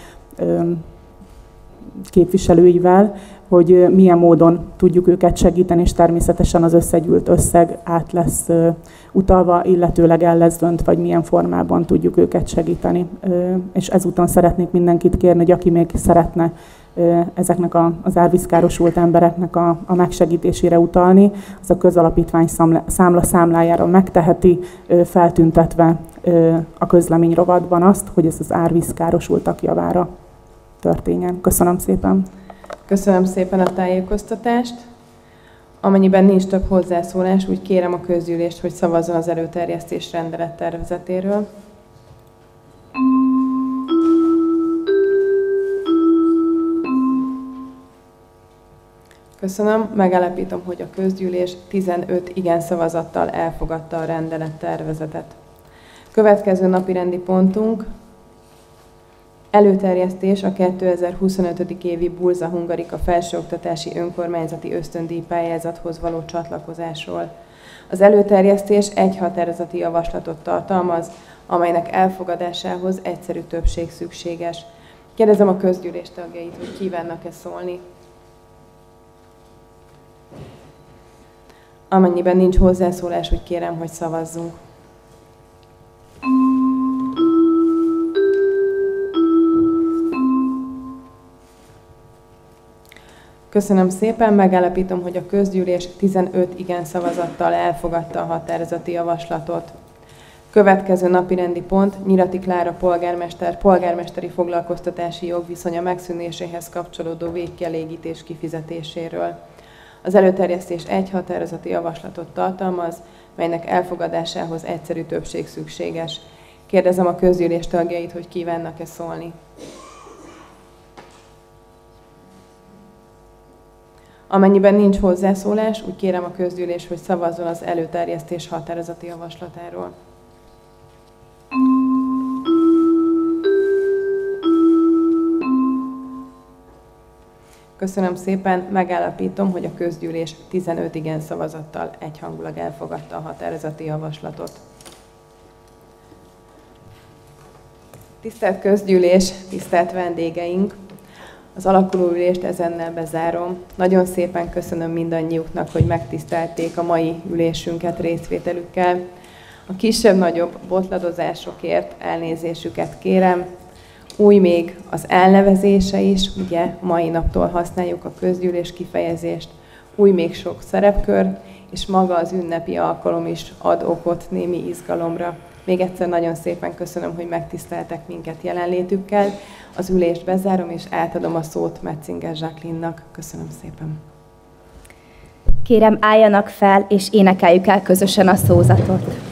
képviselőivel, hogy milyen módon tudjuk őket segíteni, és természetesen az összegyűlt összeg át lesz utalva, illetőleg el lesz döntve, vagy milyen formában tudjuk őket segíteni. És ezúton szeretnék mindenkit kérni, hogy aki még szeretne ezeknek az árvízkárosult embereknek a megsegítésére utalni, az a közalapítvány számlájára megteheti, feltüntetve a közlemény rovatban azt, hogy ez az árvízkárosultak javára történjen. Köszönöm szépen. Köszönöm szépen a tájékoztatást. Amennyiben nincs több hozzászólás, úgy kérem a közgyűlést, hogy szavazzon az előterjesztés rendelettervezetéről. Köszönöm. Megállapítom, hogy a közgyűlés 15 igen szavazattal elfogadta a rendelettervezetet. Következő napirendi pontunk Előterjesztés a 2025. évi Bulza Hungarika felsőoktatási önkormányzati ösztöndíjpályázathoz való csatlakozásról. Az előterjesztés egy határozati javaslatot tartalmaz, amelynek elfogadásához egyszerű többség szükséges. Kérdezem a közgyűlés tagjait, hogy kívánnak-e szólni. Amennyiben nincs hozzászólás, úgy kérem, hogy szavazzunk. Köszönöm szépen, megállapítom, hogy a közgyűlés 15 igen szavazattal elfogadta a határozati javaslatot. Következő napirendi pont Nyirati Klára polgármester polgármesteri foglalkoztatási jogviszonya megszűnéséhez kapcsolódó végkielégítés kifizetéséről. Az előterjesztés egy határozati javaslatot tartalmaz, melynek elfogadásához egyszerű többség szükséges. Kérdezem a közgyűlés tagjait, hogy kívánnak-e szólni. Amennyiben nincs hozzászólás, úgy kérem a közgyűlés, hogy szavazzon az előterjesztés határozati javaslatáról. Köszönöm szépen, megállapítom, hogy a közgyűlés 15 igen szavazattal egyhangulag elfogadta a határozati javaslatot. Tisztelt közgyűlés, tisztelt vendégeink! Az alakuló ülést ezennel bezárom. Nagyon szépen köszönöm mindannyiuknak, hogy megtisztelték a mai ülésünket részvételükkel. A kisebb-nagyobb botladozásokért elnézésüket kérem. Új még az elnevezése is, ugye mai naptól használjuk a közgyűlés kifejezést. Új még sok szerepkör, és maga az ünnepi alkalom is ad okot némi izgalomra. Még egyszer nagyon szépen köszönöm, hogy megtiszteltek minket jelenlétükkel. Az ülést bezárom, és átadom a szót Metzinger Jacqueline-nak. Köszönöm szépen. Kérem, álljanak fel, és énekeljük el közösen a szózatot.